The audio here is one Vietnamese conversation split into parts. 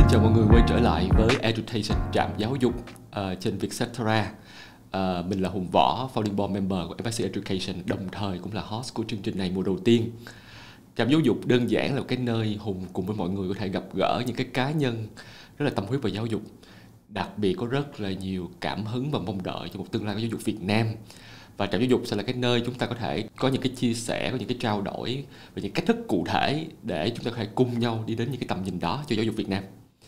Chào mọi người quay trở lại với Education, trạm giáo dục trên Vietcetera. Mình là Hùng Võ, Founding Board Member của FSC Education, đồng thời cũng là host của chương trình này mùa đầu tiên. Trạm giáo dục đơn giản là một cái nơi Hùng cùng với mọi người có thể gặp gỡ những cái cá nhân rất là tâm huyết vào giáo dục, đặc biệt có rất là nhiều cảm hứng và mong đợi cho một tương lai của giáo dục Việt Nam. Và trạm giáo dục sẽ là cái nơi chúng ta có thể có những cái chia sẻ, có những cái trao đổi về những cách thức cụ thể để chúng ta có thể cùng nhau đi đến những cái tầm nhìn đó cho giáo dục Việt Nam.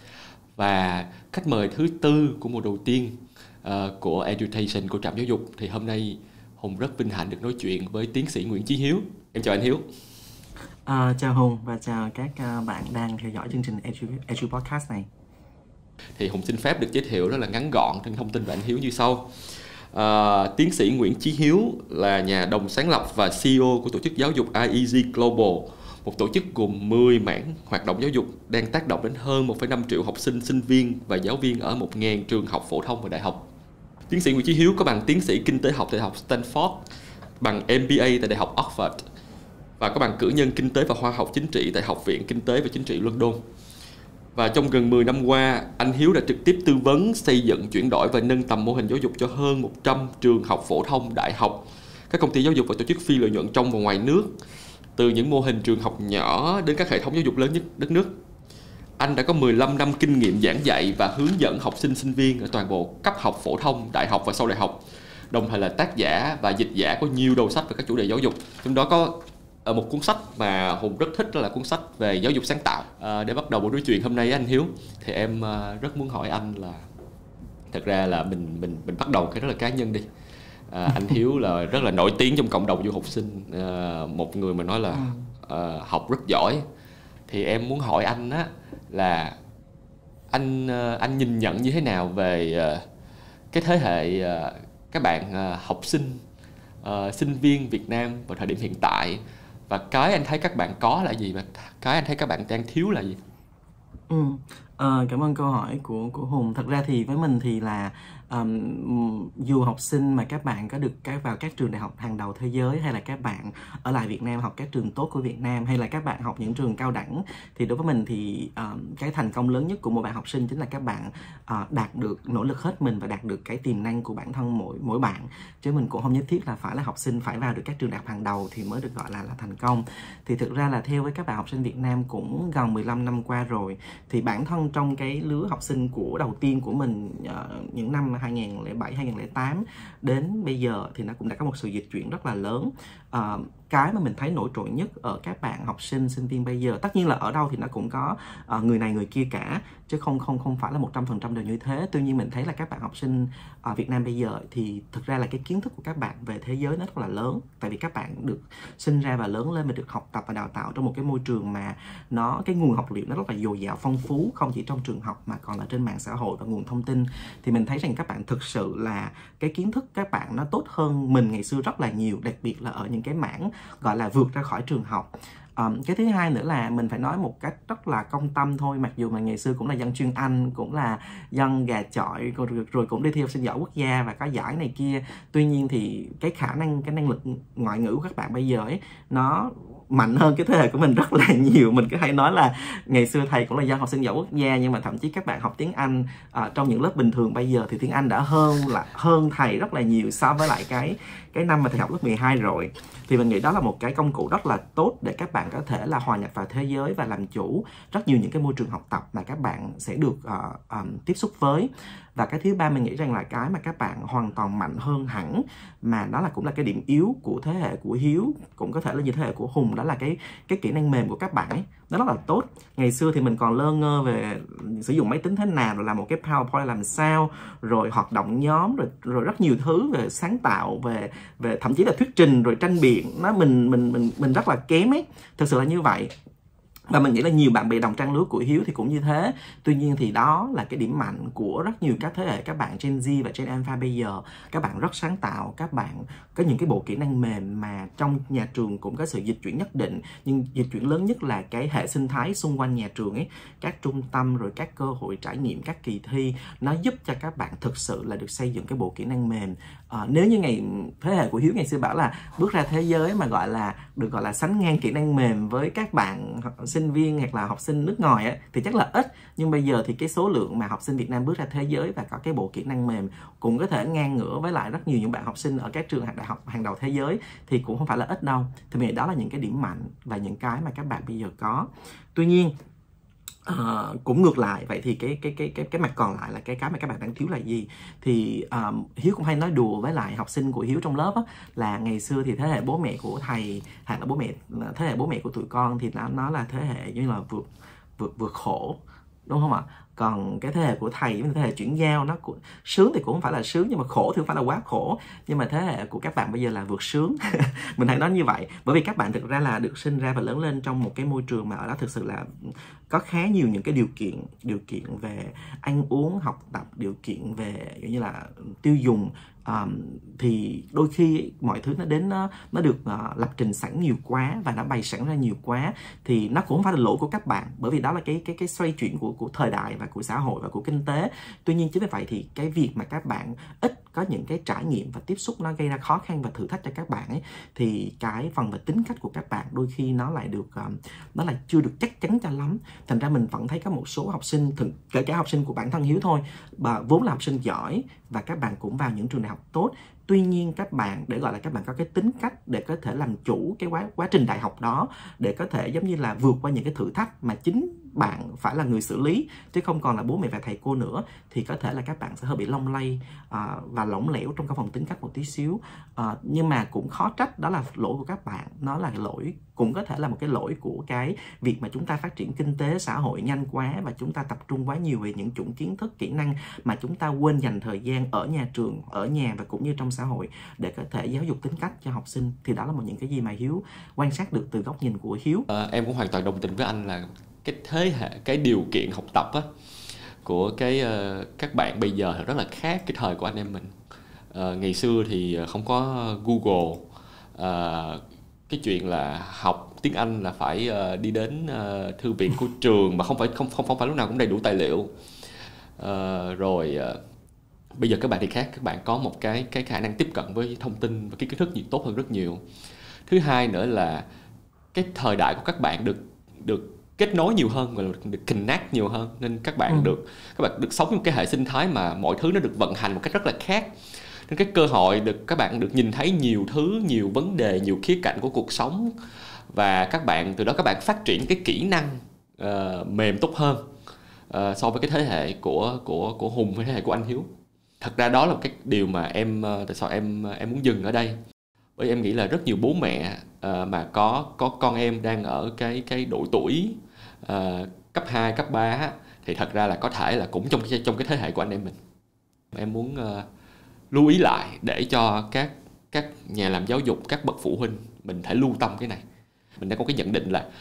Và khách mời thứ tư của mùa đầu tiên của Education của trạm giáo dục thì hôm nay Hùng rất vinh hạnh được nói chuyện với tiến sĩ Nguyễn Chí Hiếu. Em chào anh Hiếu. Chào Hùng và chào các bạn đang theo dõi chương trình Edu Podcast này. Thì Hùng xin phép được giới thiệu rất là ngắn gọn những thông tin về anh Hiếu như sau. Tiến sĩ Nguyễn Chí Hiếu là nhà đồng sáng lập và CEO của tổ chức giáo dục IEG Global, một tổ chức gồm 10 mảng hoạt động giáo dục đang tác động đến hơn 1,5 triệu học sinh, sinh viên và giáo viên ở 1.000 trường học phổ thông và đại học. Tiến sĩ Nguyễn Chí Hiếu có bằng tiến sĩ kinh tế học tại Đại học Stanford, bằng MBA tại Đại học Oxford và có bằng cử nhân kinh tế và khoa học chính trị tại Học viện Kinh tế và Chính trị London. Và trong gần 10 năm qua, anh Hiếu đã trực tiếp tư vấn, xây dựng, chuyển đổi và nâng tầm mô hình giáo dục cho hơn 100 trường học phổ thông, đại học, các công ty giáo dục và tổ chức phi lợi nhuận trong và ngoài nước, từ những mô hình trường học nhỏ đến các hệ thống giáo dục lớn nhất đất nước. Anh đã có 15 năm kinh nghiệm giảng dạy và hướng dẫn học sinh, sinh viên ở toàn bộ cấp học phổ thông, đại học và sau đại học, đồng thời là tác giả và dịch giả có nhiều đầu sách về các chủ đề giáo dục. Trong đó có một cuốn sách mà Hùng rất thích, đó là cuốn sách về giáo dục sáng tạo. Để bắt đầu buổi nói chuyện hôm nay anh Hiếu, thì em rất muốn hỏi anh là, thật ra là mình bắt đầu cái rất là cá nhân đi. Anh Hiếu là rất là nổi tiếng trong cộng đồng du học sinh, một người mà nói là học rất giỏi. Thì em muốn hỏi anh á là anh nhìn nhận như thế nào về cái thế hệ các bạn học sinh, sinh viên Việt Nam vào thời điểm hiện tại, và cái anh thấy các bạn có là gì và cái anh thấy các bạn đang thiếu là gì? Cảm ơn câu hỏi của Hùng. Thật ra thì với mình thì là dù học sinh mà các bạn có được vào các trường đại học hàng đầu thế giới, hay là các bạn ở lại Việt Nam học các trường tốt của Việt Nam, hay là các bạn học những trường cao đẳng, thì đối với mình thì cái thành công lớn nhất của một bạn học sinh chính là các bạn đạt được, nỗ lực hết mình và đạt được cái tiềm năng của bản thân mỗi bạn. Chứ mình cũng không nhất thiết là phải là học sinh phải vào được các trường đại học hàng đầu thì mới được gọi là thành công. Thì thực ra là theo với các bạn học sinh Việt Nam cũng gần 15 năm qua rồi, thì bản thân trong cái lứa học sinh của đầu tiên của mình những năm 2007, 2008 đến bây giờ thì nó cũng đã có một sự dịch chuyển rất là lớn. Cái mà mình thấy nổi trội nhất ở các bạn học sinh, sinh viên bây giờ, tất nhiên là ở đâu thì nó cũng có người này người kia cả, chứ không phải là 100% đều như thế. Tuy nhiên mình thấy là các bạn học sinh ở Việt Nam bây giờ thì thực ra là cái kiến thức của các bạn về thế giới nó rất là lớn. Tại vì các bạn được sinh ra và lớn lên và được học tập và đào tạo trong một cái môi trường mà cái nguồn học liệu nó rất là dồi dào, phong phú, không chỉ trong trường học mà còn là trên mạng xã hội và nguồn thông tin. Thì mình thấy rằng các bạn thực sự là cái kiến thức các bạn nó tốt hơn mình ngày xưa rất là nhiều, đặc biệt là ở những cái mảng gọi là vượt ra khỏi trường học. Cái thứ hai nữa là mình phải nói một cách rất là công tâm thôi, mặc dù mà ngày xưa cũng là dân chuyên Anh, cũng là dân gà chọi, rồi cũng đi thi học sinh giỏi quốc gia và có giải này kia. Tuy nhiên thì cái năng lực ngoại ngữ của các bạn bây giờ ấy, nó mạnh hơn cái thế hệ của mình rất là nhiều. Mình cứ hay nói là ngày xưa thầy cũng là dân học sinh giỏi quốc gia, nhưng mà thậm chí các bạn học tiếng Anh trong những lớp bình thường bây giờ thì tiếng Anh đã hơn thầy rất là nhiều so với lại cái năm mà thầy học lớp 12 rồi. Thì mình nghĩ đó là một cái công cụ rất là tốt để các bạn có thể là hòa nhập vào thế giới và làm chủ rất nhiều những cái môi trường học tập mà các bạn sẽ được tiếp xúc với. Và cái thứ ba mình nghĩ rằng là cái mà các bạn hoàn toàn mạnh hơn hẳn, mà đó cũng là cái điểm yếu của thế hệ của Hiếu, cũng có thể là như thế hệ của Hùng, đó là cái kỹ năng mềm của các bạn ấy, nó rất là tốt. Ngày xưa thì mình còn lơ ngơ về sử dụng máy tính thế nào, rồi làm một cái PowerPoint làm sao, rồi hoạt động nhóm, rồi rất nhiều thứ về sáng tạo, về thậm chí là thuyết trình, rồi tranh biện. Mình rất là kém ấy, thực sự là như vậy. Và mình nghĩ là nhiều bạn bè đồng trang lứa của Hiếu thì cũng như thế. Tuy nhiên thì đó là cái điểm mạnh của rất nhiều các thế hệ các bạn Gen Z và Gen Alpha bây giờ. Các bạn rất sáng tạo, các bạn có những cái bộ kỹ năng mềm mà trong nhà trường cũng có sự dịch chuyển nhất định. Nhưng dịch chuyển lớn nhất là cái hệ sinh thái xung quanh nhà trường ấy, các trung tâm, rồi các cơ hội trải nghiệm, các kỳ thi, nó giúp cho các bạn thực sự là được xây dựng cái bộ kỹ năng mềm. Nếu như thế hệ của Hiếu ngày xưa bảo là bước ra thế giới mà được gọi là sánh ngang kỹ năng mềm với các bạn sinh sinh viên hoặc là học sinh nước ngoài á, thì chắc là ít, nhưng bây giờ thì cái số lượng mà học sinh Việt Nam bước ra thế giới và có cái bộ kỹ năng mềm cũng có thể ngang ngửa với lại rất nhiều những bạn học sinh ở các trường đại học hàng đầu thế giới thì cũng không phải là ít đâu. Thì vì đó là những cái điểm mạnh và những cái mà các bạn bây giờ có. Tuy nhiên cũng ngược lại, vậy thì cái mặt còn lại là cái mà các bạn đang thiếu là gì? Thì Hiếu cũng hay nói đùa với lại học sinh của Hiếu trong lớp á, là ngày xưa thì thế hệ bố mẹ của thầy hoặc là thế hệ bố mẹ của tụi con thì nó là thế hệ như là vượt khổ, đúng không ạ? Còn cái thế hệ của thầy với thế hệ chuyển giao, nó sướng thì cũng không phải là sướng, nhưng mà khổ thì không phải là quá khổ. Nhưng mà thế hệ của các bạn bây giờ là vượt sướng. Mình hay nói như vậy, bởi vì các bạn thực ra là được sinh ra và lớn lên trong một cái môi trường mà ở đó thực sự là có khá nhiều những cái điều kiện về ăn uống, học tập, điều kiện về như là tiêu dùng. Thì đôi khi mọi thứ nó được lập trình sẵn nhiều quá và nó bày sẵn ra nhiều quá, thì nó cũng không phải là lỗi của các bạn, bởi vì đó là cái xoay chuyển của thời đại và của xã hội và của kinh tế. Tuy nhiên chính vì vậy thì cái việc mà các bạn ít có những cái trải nghiệm và tiếp xúc nó gây ra khó khăn và thử thách cho các bạn ấy, thì cái phần về tính cách của các bạn đôi khi nó lại chưa được chắc chắn cho lắm. Thành ra mình vẫn thấy có một số học sinh, kể cả học sinh của bản thân Hiếu thôi, vốn là học sinh giỏi và các bạn cũng vào những trường đại học tốt. Tuy nhiên các bạn, để gọi là các bạn có cái tính cách để có thể làm chủ cái quá trình đại học đó, để có thể giống như là vượt qua những cái thử thách mà chính bạn phải là người xử lý, chứ không còn là bố mẹ và thầy cô nữa, thì có thể là các bạn sẽ hơi bị lông lay và lỏng lẻo trong cái phần tính cách một tí xíu. Nhưng mà cũng khó trách, đó là lỗi của các bạn, nó là lỗi, cũng có thể là một cái lỗi của cái việc mà chúng ta phát triển kinh tế xã hội nhanh quá và chúng ta tập trung quá nhiều về những chủng kiến thức, kỹ năng mà chúng ta quên dành thời gian ở nhà trường, ở nhà và cũng như trong xã hội để có thể giáo dục tính cách cho học sinh. Thì đó là những cái gì mà Hiếu quan sát được từ góc nhìn của Hiếu. Em cũng hoàn toàn đồng tình với anh là cái thế hệ, cái điều kiện học tập á của các bạn bây giờ rất là khác cái thời của anh em mình. Ngày xưa thì không có Google, cái chuyện là học tiếng Anh là phải đi đến thư viện của trường mà không phải lúc nào cũng đầy đủ tài liệu. Bây giờ các bạn thì khác, các bạn có một cái khả năng tiếp cận với thông tin và cái kiến thức gì tốt hơn rất nhiều. Thứ hai nữa là cái thời đại của các bạn được kết nối nhiều hơn, gọi là được connect nhiều hơn, nên các bạn được sống trong cái hệ sinh thái mà mọi thứ nó được vận hành một cách rất là khác. Nên cái cơ hội các bạn được nhìn thấy nhiều thứ, nhiều vấn đề, nhiều khía cạnh của cuộc sống, và từ đó các bạn phát triển cái kỹ năng mềm tốt hơn so với cái thế hệ của Hùng hay thế hệ của anh Hiếu. Thật ra đó là cái điều mà tại sao em muốn dừng ở đây, bởi em nghĩ là rất nhiều bố mẹ mà có con em đang ở cái độ tuổi cấp 2, cấp 3 thì thật ra là có thể là cũng trong cái thế hệ của anh em mình. Em muốn lưu ý lại để cho các nhà làm giáo dục, các bậc phụ huynh mình phải lưu tâm cái này. Mình đã có cái nhận định là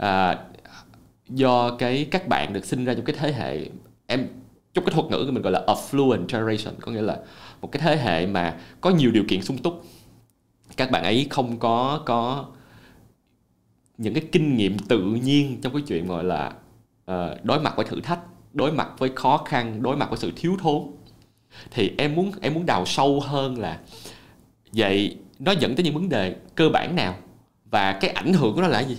do các bạn được sinh ra trong cái thế hệ, trong cái thuật ngữ của mình gọi là affluent generation, có nghĩa là một cái thế hệ mà có nhiều điều kiện sung túc. Các bạn ấy không có những cái kinh nghiệm tự nhiên trong cái chuyện gọi là đối mặt với thử thách, đối mặt với khó khăn, đối mặt với sự thiếu thốn. Thì em muốn đào sâu hơn là vậy nó dẫn tới những vấn đề cơ bản nào và cái ảnh hưởng của nó là gì?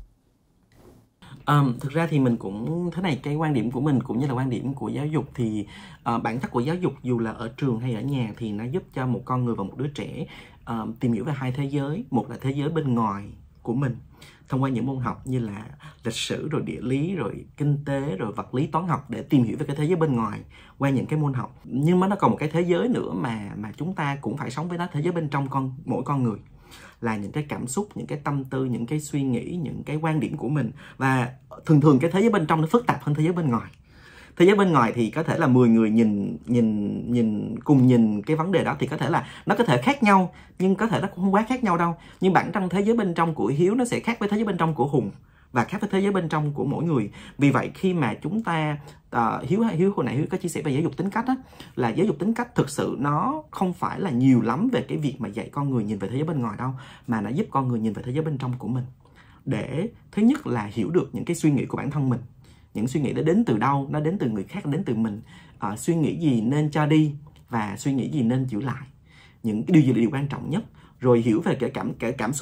Thực ra thì mình cũng thế này, cái quan điểm của mình cũng như là quan điểm của giáo dục thì bản chất của giáo dục dù là ở trường hay ở nhà thì nó giúp cho một con người và một đứa trẻ tìm hiểu về hai thế giới. Một là thế giới bên ngoài của mình thông qua những môn học như là lịch sử, rồi địa lý, rồi kinh tế, rồi vật lý, toán học, để tìm hiểu về cái thế giới bên ngoài qua những cái môn học. Nhưng mà nó còn một cái thế giới nữa mà chúng ta cũng phải sống với nó, thế giới bên trong mỗi con người, là những cái cảm xúc, những cái tâm tư, những cái suy nghĩ, những cái quan điểm của mình. Và thường cái thế giới bên trong nó phức tạp hơn thế giới bên ngoài. Thế giới bên ngoài thì có thể là 10 người cùng nhìn cái vấn đề đó thì có thể là nó có thể khác nhau, nhưng có thể nó cũng không quá khác nhau đâu. Nhưng bản thân thế giới bên trong của Hiếu nó sẽ khác với thế giới bên trong của Hùng và khác với thế giới bên trong của mỗi người. Vì vậy khi mà chúng ta Hiếu hồi nãy Hiếu có chia sẻ về giáo dục tính cách á, là giáo dục tính cách thực sự nó không phải là nhiều lắm về cái việc mà dạy con người nhìn về thế giới bên ngoài đâu, mà nó giúp con người nhìn về thế giới bên trong của mình, để thứ nhất là hiểu được những cái suy nghĩ của bản thân mình, những suy nghĩ đó đến từ đâu, nó đến từ người khác, đến từ mình, suy nghĩ gì nên cho đi và suy nghĩ gì nên giữ lại, những cái điều gì là điều quan trọng nhất. Rồi hiểu về cái cảm xúc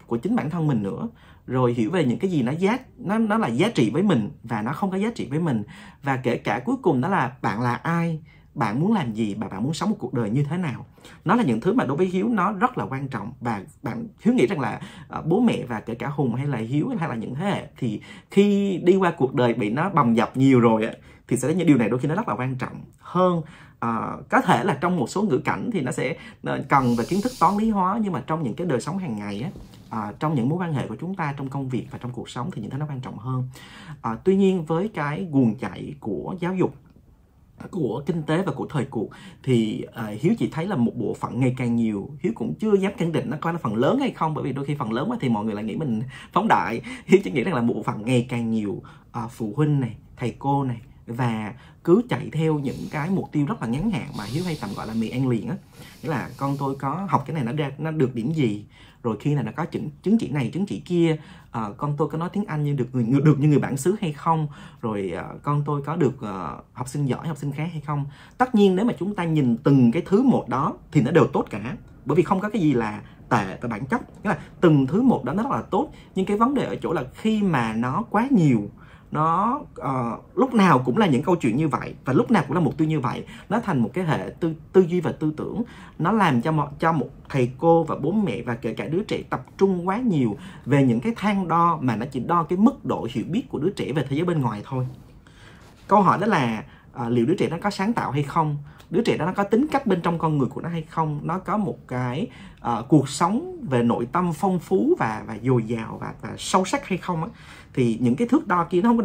của chính bản thân mình nữa, rồi hiểu về những cái gì nó là giá trị với mình và nó không có giá trị với mình, và kể cả cuối cùng đó là bạn là ai, bạn muốn làm gì và bạn muốn sống một cuộc đời như thế nào. Nó là những thứ mà đối với Hiếu nó rất là quan trọng, và Hiếu nghĩ rằng là bố mẹ và kể cả Hùng hay là Hiếu hay là những thế hệ thì khi đi qua cuộc đời bị nó bầm dập nhiều rồi thì sẽ những điều này đôi khi nó rất là quan trọng hơn. Có thể là trong một số ngữ cảnh thì nó sẽ cần về kiến thức toán lý hóa, nhưng mà trong những cái đời sống hàng ngày trong những mối quan hệ của chúng ta, trong công việc và trong cuộc sống thì những thứ nó quan trọng hơn. Tuy nhiên với cái guồng chạy của giáo dục, của kinh tế và của thời cuộc thì Hiếu chỉ thấy là một bộ phận ngày càng nhiều. Hiếu cũng chưa dám khẳng định nó coi là phần lớn hay không, bởi vì đôi khi phần lớn thì mọi người lại nghĩ mình phóng đại. Hiếu chỉ nghĩ rằng là một bộ phận ngày càng nhiều phụ huynh này, thầy cô này, và cứ chạy theo những cái mục tiêu rất là ngắn hạn mà Hiếu hay tạm gọi là mì ăn liền á. Nghĩa là con tôi có học cái này nó được điểm gì, rồi khi này nó có chứng chỉ này chứng chỉ kia, con tôi có nói tiếng Anh như được như người bản xứ hay không, rồi con tôi có được học sinh giỏi học sinh khá hay không. Tất nhiên nếu mà chúng ta nhìn từng cái thứ một đó thì nó đều tốt cả, bởi vì không có cái gì là tệ và bản chất. Nghĩa là từng thứ một đó nó rất là tốt, nhưng cái vấn đề ở chỗ là khi mà nó quá nhiều, nó lúc nào cũng là những câu chuyện như vậy và lúc nào cũng là mục tiêu như vậy, nó thành một cái hệ tư duy và tư tưởng. Nó làm cho một thầy cô và bố mẹ và kể cả đứa trẻ tập trung quá nhiều về những cái thang đo mà nó chỉ đo cái mức độ hiểu biết của đứa trẻ về thế giới bên ngoài thôi. Câu hỏi đó là liệu đứa trẻ nó có sáng tạo hay không, đứa trẻ đó nó có tính cách bên trong con người của nó hay không, nó có một cái cuộc sống về nội tâm phong phú và dồi dào và sâu sắc hay không á. Thì những cái thước đo kia nó không có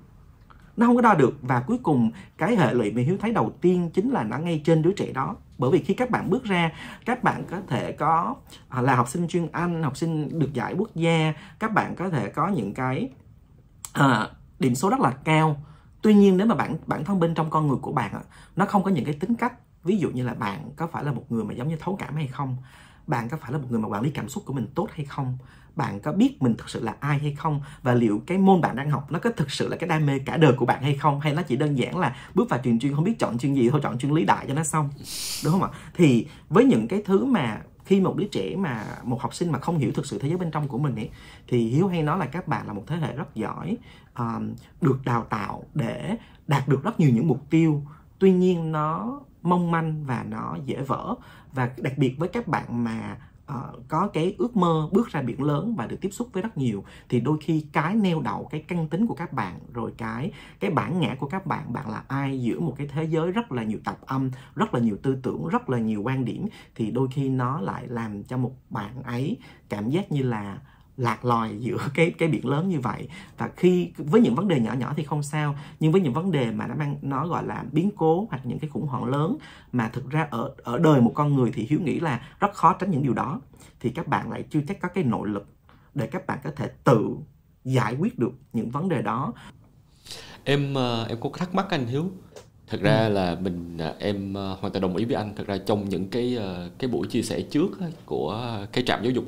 đo được. Và cuối cùng cái hệ lụy mà Hiếu thấy đầu tiên chính là nó ngay trên đứa trẻ đó. Bởi vì khi các bạn bước ra, các bạn có thể có là học sinh chuyên Anh, học sinh được giải quốc gia, các bạn có thể có những cái điểm số rất là cao. Tuy nhiên nếu mà bản thân bên trong con người của bạn nó không có những cái tính cách, ví dụ như là bạn có phải là một người mà giống như thấu cảm hay không, bạn có phải là một người mà quản lý cảm xúc của mình tốt hay không, bạn có biết mình thực sự là ai hay không, và liệu cái môn bạn đang học nó có thực sự là cái đam mê cả đời của bạn hay không, hay nó chỉ đơn giản là bước vào trường chuyên không biết chọn chuyên gì thôi, chọn chuyên lý đại cho nó xong, đúng không ạ? Thì với những cái thứ mà khi một đứa trẻ mà một học sinh mà không hiểu thực sự thế giới bên trong của mình ấy, thì Hiếu hay nói là các bạn là một thế hệ rất giỏi, được đào tạo để đạt được rất nhiều những mục tiêu, tuy nhiên nó mong manh và nó dễ vỡ. Và đặc biệt với các bạn mà có cái ước mơ bước ra biển lớn và được tiếp xúc với rất nhiều, thì đôi khi cái neo đậu, cái căn tính của các bạn, rồi cái bản ngã của các bạn, bạn là ai giữa một cái thế giới rất là nhiều tạp âm, rất là nhiều tư tưởng, rất là nhiều quan điểm, thì đôi khi nó lại làm cho một bạn ấy cảm giác như là lạc loài giữa cái biển lớn như vậy. Và khi với những vấn đề nhỏ nhỏ thì không sao, nhưng với những vấn đề mà nó gọi là biến cố hoặc những cái khủng hoảng lớn mà thực ra ở đời một con người thì Hiếu nghĩ là rất khó tránh những điều đó, thì các bạn lại chưa chắc có cái nội lực để các bạn có thể tự giải quyết được những vấn đề đó. Em có thắc mắc anh Hiếu. Thật ra là em hoàn toàn đồng ý với anh. Thật ra trong những cái buổi chia sẻ trước của cái trạm giáo dục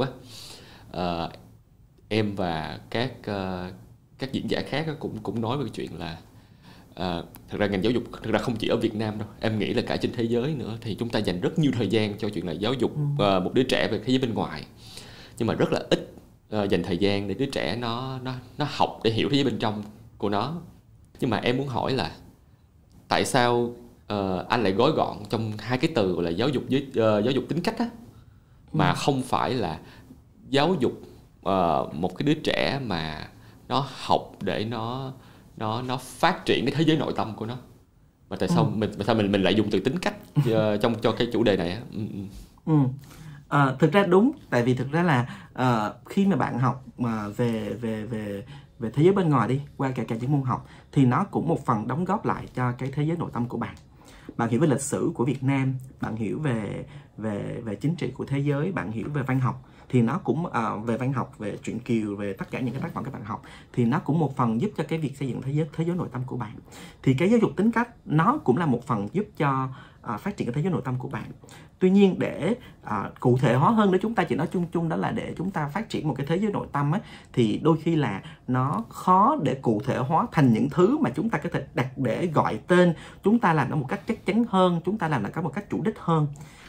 em và các diễn giả khác cũng nói về cái chuyện là thật ra ngành giáo dục thật ra không chỉ ở Việt Nam đâu, em nghĩ là cả trên thế giới nữa, thì chúng ta dành rất nhiều thời gian cho chuyện là giáo dục một đứa trẻ về thế giới bên ngoài, nhưng mà rất là ít dành thời gian để đứa trẻ nó học để hiểu thế giới bên trong của nó. Nhưng mà em muốn hỏi là tại sao anh lại gói gọn trong hai cái từ gọi là giáo dục với giáo dục tính cách mà không phải là giáo dục một cái đứa trẻ mà nó học để nó phát triển cái thế giới nội tâm của nó, mà tại sao mình lại dùng từ tính cách cho cái chủ đề này thực ra đúng, tại vì thực ra là khi mà bạn học mà về thế giới bên ngoài đi, qua cả những môn học, thì nó cũng một phần đóng góp lại cho cái thế giới nội tâm của bạn. Bạn hiểu về lịch sử của Việt Nam, bạn hiểu về chính trị của thế giới, bạn hiểu về văn học, thì nó cũng về văn học, về truyện Kiều, về tất cả những cái tác phẩm các bạn học, thì nó cũng một phần giúp cho cái việc xây dựng thế giới nội tâm của bạn. Thì cái giáo dục tính cách nó cũng là một phần giúp cho phát triển cái thế giới nội tâm của bạn. Tuy nhiên để cụ thể hóa hơn, nếu chúng ta chỉ nói chung chung đó là để chúng ta phát triển một cái thế giới nội tâm thì đôi khi là nó khó để cụ thể hóa thành những thứ mà chúng ta có thể đặt để gọi tên, chúng ta làm nó một cách chắc chắn hơn, chúng ta làm nó có một cách chủ đích hơn.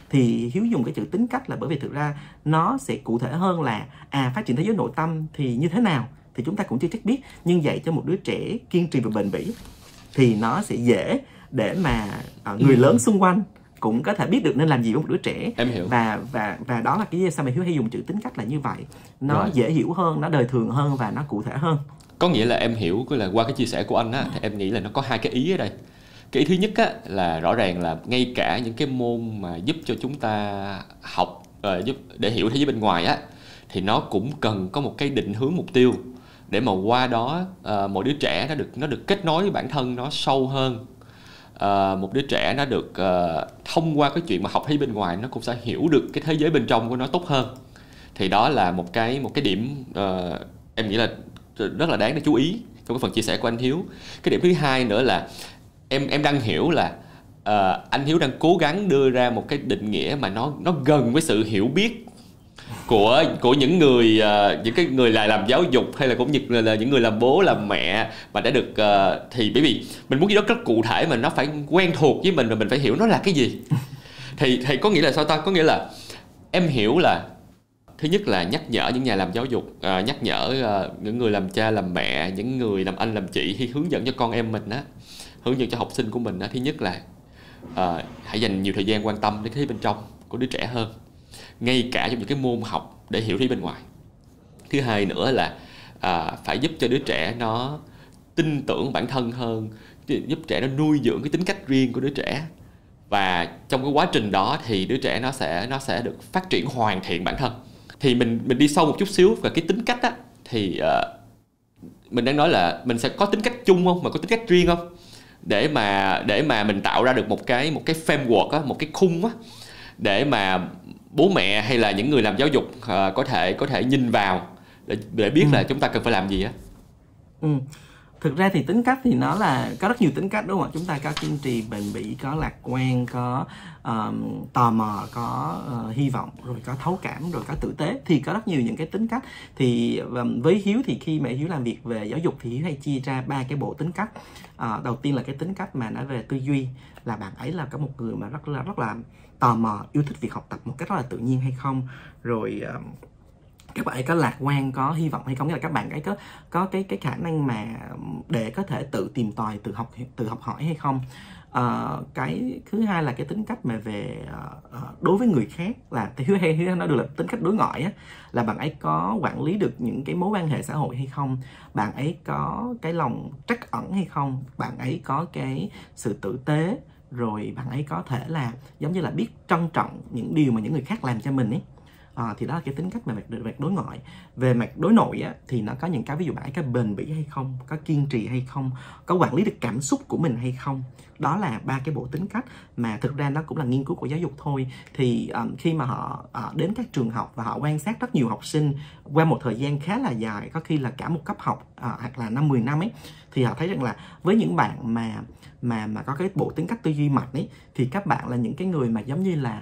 Thì Hiếu dùng cái chữ tính cách là bởi vì thực ra nó sẽ cụ thể hơn là phát triển thế giới nội tâm thì như thế nào thì chúng ta cũng chưa chắc biết, nhưng dạy cho một đứa trẻ kiên trì và bền bỉ thì nó sẽ dễ để mà người lớn xung quanh cũng có thể biết được nên làm gì với một đứa trẻ. Em hiểu. Và đó là cái sao mà Hiếu hay dùng chữ tính cách là như vậy. Nó dễ hiểu hơn, nó đời thường hơn và nó cụ thể hơn. Có nghĩa là em hiểu là qua cái chia sẻ của anh á, thì em nghĩ là nó có hai cái ý ở đây. Cái ý thứ nhất á, là rõ ràng là ngay cả những cái môn mà giúp cho chúng ta học giúp để hiểu thế giới bên ngoài á, thì nó cũng cần có một cái định hướng mục tiêu để mà qua đó mỗi đứa trẻ nó được kết nối với bản thân nó sâu hơn. Một đứa trẻ nó được thông qua cái chuyện mà học thế giới bên ngoài, nó cũng sẽ hiểu được cái thế giới bên trong của nó tốt hơn. Thì đó là một cái điểm em nghĩ là rất là đáng để chú ý trong cái phần chia sẻ của anh Hiếu. Cái điểm thứ hai nữa là em đang hiểu là anh Hiếu đang cố gắng đưa ra một cái định nghĩa mà nó gần với sự hiểu biết của những cái người làm giáo dục, hay là cũng như là những người làm bố làm mẹ mà đã được thì bởi vì mình muốn gì đó rất cụ thể mà nó phải quen thuộc với mình và mình phải hiểu nó là cái gì. thì có nghĩa là sao ta? Có nghĩa là em hiểu là thứ nhất là nhắc nhở những nhà làm giáo dục, nhắc nhở những người làm cha làm mẹ, những người làm anh làm chị khi hướng dẫn cho con em mình á, hướng dẫn cho học sinh của mình á, thứ nhất là hãy dành nhiều thời gian quan tâm đến cái bên trong của đứa trẻ hơn, ngay cả trong những cái môn học để hiểu thế bên ngoài. Thứ hai nữa là phải giúp cho đứa trẻ nó tin tưởng bản thân hơn, giúp trẻ nó nuôi dưỡng cái tính cách riêng của đứa trẻ. Và trong cái quá trình đó thì đứa trẻ nó sẽ được phát triển hoàn thiện bản thân. Thì mình đi sâu một chút xíu về cái tính cách á, thì mình đang nói là mình sẽ có tính cách chung không, mà có tính cách riêng không, để mà mình tạo ra được một cái framework á, một cái khung á, để mà bố mẹ hay là những người làm giáo dục có thể nhìn vào để biết là chúng ta cần phải làm gì á. Thực ra thì tính cách thì nó là có rất nhiều tính cách, đúng không ạ? Chúng ta có kiên trì, bền bỉ, có lạc quan, có tò mò, có hy vọng, rồi có thấu cảm, rồi có tử tế. Thì có rất nhiều những cái tính cách. Thì với Hiếu thì khi mà Hiếu làm việc về giáo dục thì Hiếu hay chia ra 3 cái bộ tính cách. Đầu tiên là cái tính cách mà nói về tư duy, là bạn ấy là có một người mà rất là tò mò, yêu thích việc học tập một cách rất là tự nhiên hay không. Rồi các bạn ấy có lạc quan, có hy vọng hay không, nghĩa là các bạn ấy có cái khả năng mà để có thể tự tìm tòi, tự học hỏi hay không. Cái thứ hai là cái tính cách mà về đối với người khác, là Hiếu hay nói được là tính cách đối ngoại á, là bạn ấy có quản lý được những cái mối quan hệ xã hội hay không, bạn ấy có cái lòng trắc ẩn hay không, bạn ấy có cái sự tử tế, rồi bạn ấy có thể là giống như là biết trân trọng những điều mà những người khác làm cho mình ấy. Thì đó là cái tính cách mà về đối ngoại. Về mặt đối nội á, thì nó có những cái ví dụ bạn ấy có bền bỉ hay không, có kiên trì hay không, có quản lý được cảm xúc của mình hay không. Đó là 3 cái bộ tính cách mà thực ra nó cũng là nghiên cứu của giáo dục thôi. Thì khi mà họ đến các trường học và họ quan sát rất nhiều học sinh qua một thời gian khá là dài, có khi là cả một cấp học hoặc là 5-10 năm ấy, thì họ thấy rằng là với những bạn mà có cái bộ tính cách tư duy mạnh ấy, thì các bạn là những cái người mà giống như là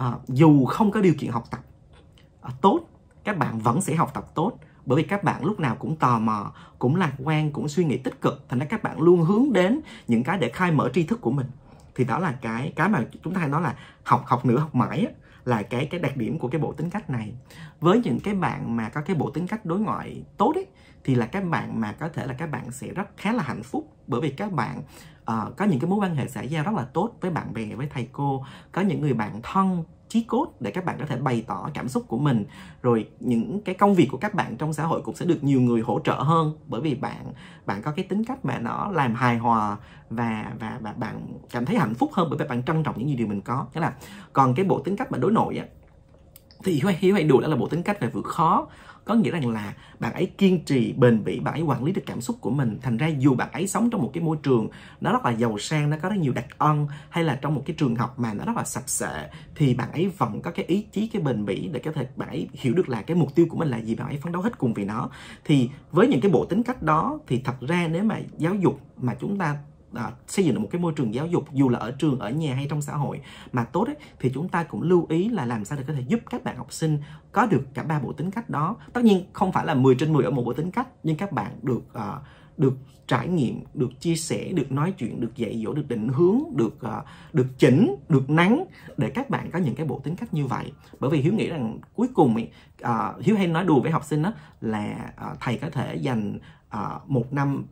dù không có điều kiện học tập tốt, các bạn vẫn sẽ học tập tốt, bởi vì các bạn lúc nào cũng tò mò, cũng lạc quan, cũng suy nghĩ tích cực, thành ra các bạn luôn hướng đến những cái để khai mở tri thức của mình. Thì đó là cái mà chúng ta hay nói là học nữa học mãi á, là cái đặc điểm của cái bộ tính cách này. Với những cái bạn mà có cái bộ tính cách đối ngoại tốt ấy, thì là các bạn mà có thể là các bạn sẽ khá là hạnh phúc, bởi vì các bạn có những cái mối quan hệ xã giao rất là tốt với bạn bè, với thầy cô, có những người bạn thân chí cốt để các bạn có thể bày tỏ cảm xúc của mình. Rồi những cái công việc của các bạn trong xã hội cũng sẽ được nhiều người hỗ trợ hơn, bởi vì bạn có cái tính cách mà nó làm hài hòa và bạn cảm thấy hạnh phúc hơn, bởi vì bạn trân trọng những điều mình có. Thế là còn cái bộ tính cách mà đối nội á, thì Hiếu hay đùa đó là bộ tính cách về vượt khó. Có nghĩa rằng là bạn ấy kiên trì, bền bỉ, bạn ấy quản lý được cảm xúc của mình. Thành ra dù bạn ấy sống trong một cái môi trường nó rất là giàu sang, nó có rất nhiều đặc ân, hay là trong một cái trường học mà nó rất là sạch sẽ, thì bạn ấy vẫn có cái ý chí, cái bền bỉ để có thể bạn ấy hiểu được là cái mục tiêu của mình là gì, bạn ấy phấn đấu hết cùng vì nó. Thì với những cái bộ tính cách đó thì thật ra nếu mà giáo dục mà chúng ta xây dựng được một cái môi trường giáo dục, dù là ở trường, ở nhà hay trong xã hội mà tốt ấy, thì chúng ta cũng lưu ý là làm sao để có thể giúp các bạn học sinh có được cả 3 bộ tính cách đó. Tất nhiên không phải là 10/10 ở một bộ tính cách, nhưng các bạn được được trải nghiệm, được chia sẻ, được nói chuyện, được dạy dỗ, được định hướng, được chỉnh, được nắng để các bạn có những cái bộ tính cách như vậy. Bởi vì Hiếu nghĩ rằng cuối cùng Hiếu hay nói đùa với học sinh đó là thầy có thể dành một năm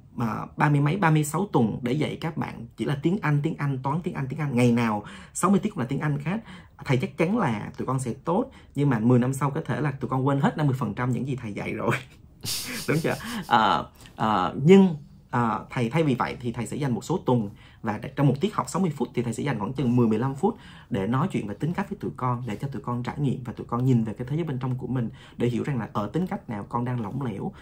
36 tuần để dạy các bạn chỉ là tiếng Anh, toán, tiếng Anh, ngày nào 60 tiết cũng là tiếng Anh khác. Thầy chắc chắn là tụi con sẽ tốt, nhưng mà 10 năm sau có thể là tụi con quên hết 50% những gì thầy dạy rồi. Đúng chưa? Nhưng thầy thay vì vậy thì thầy sẽ dành một số tuần, và trong một tiết học 60 phút thì thầy sẽ dành khoảng chừng 10-15 phút để nói chuyện về tính cách với tụi con, để cho tụi con trải nghiệm và tụi con nhìn về cái thế giới bên trong của mình, để hiểu rằng là ở tính cách nào con đang lỏng lẻo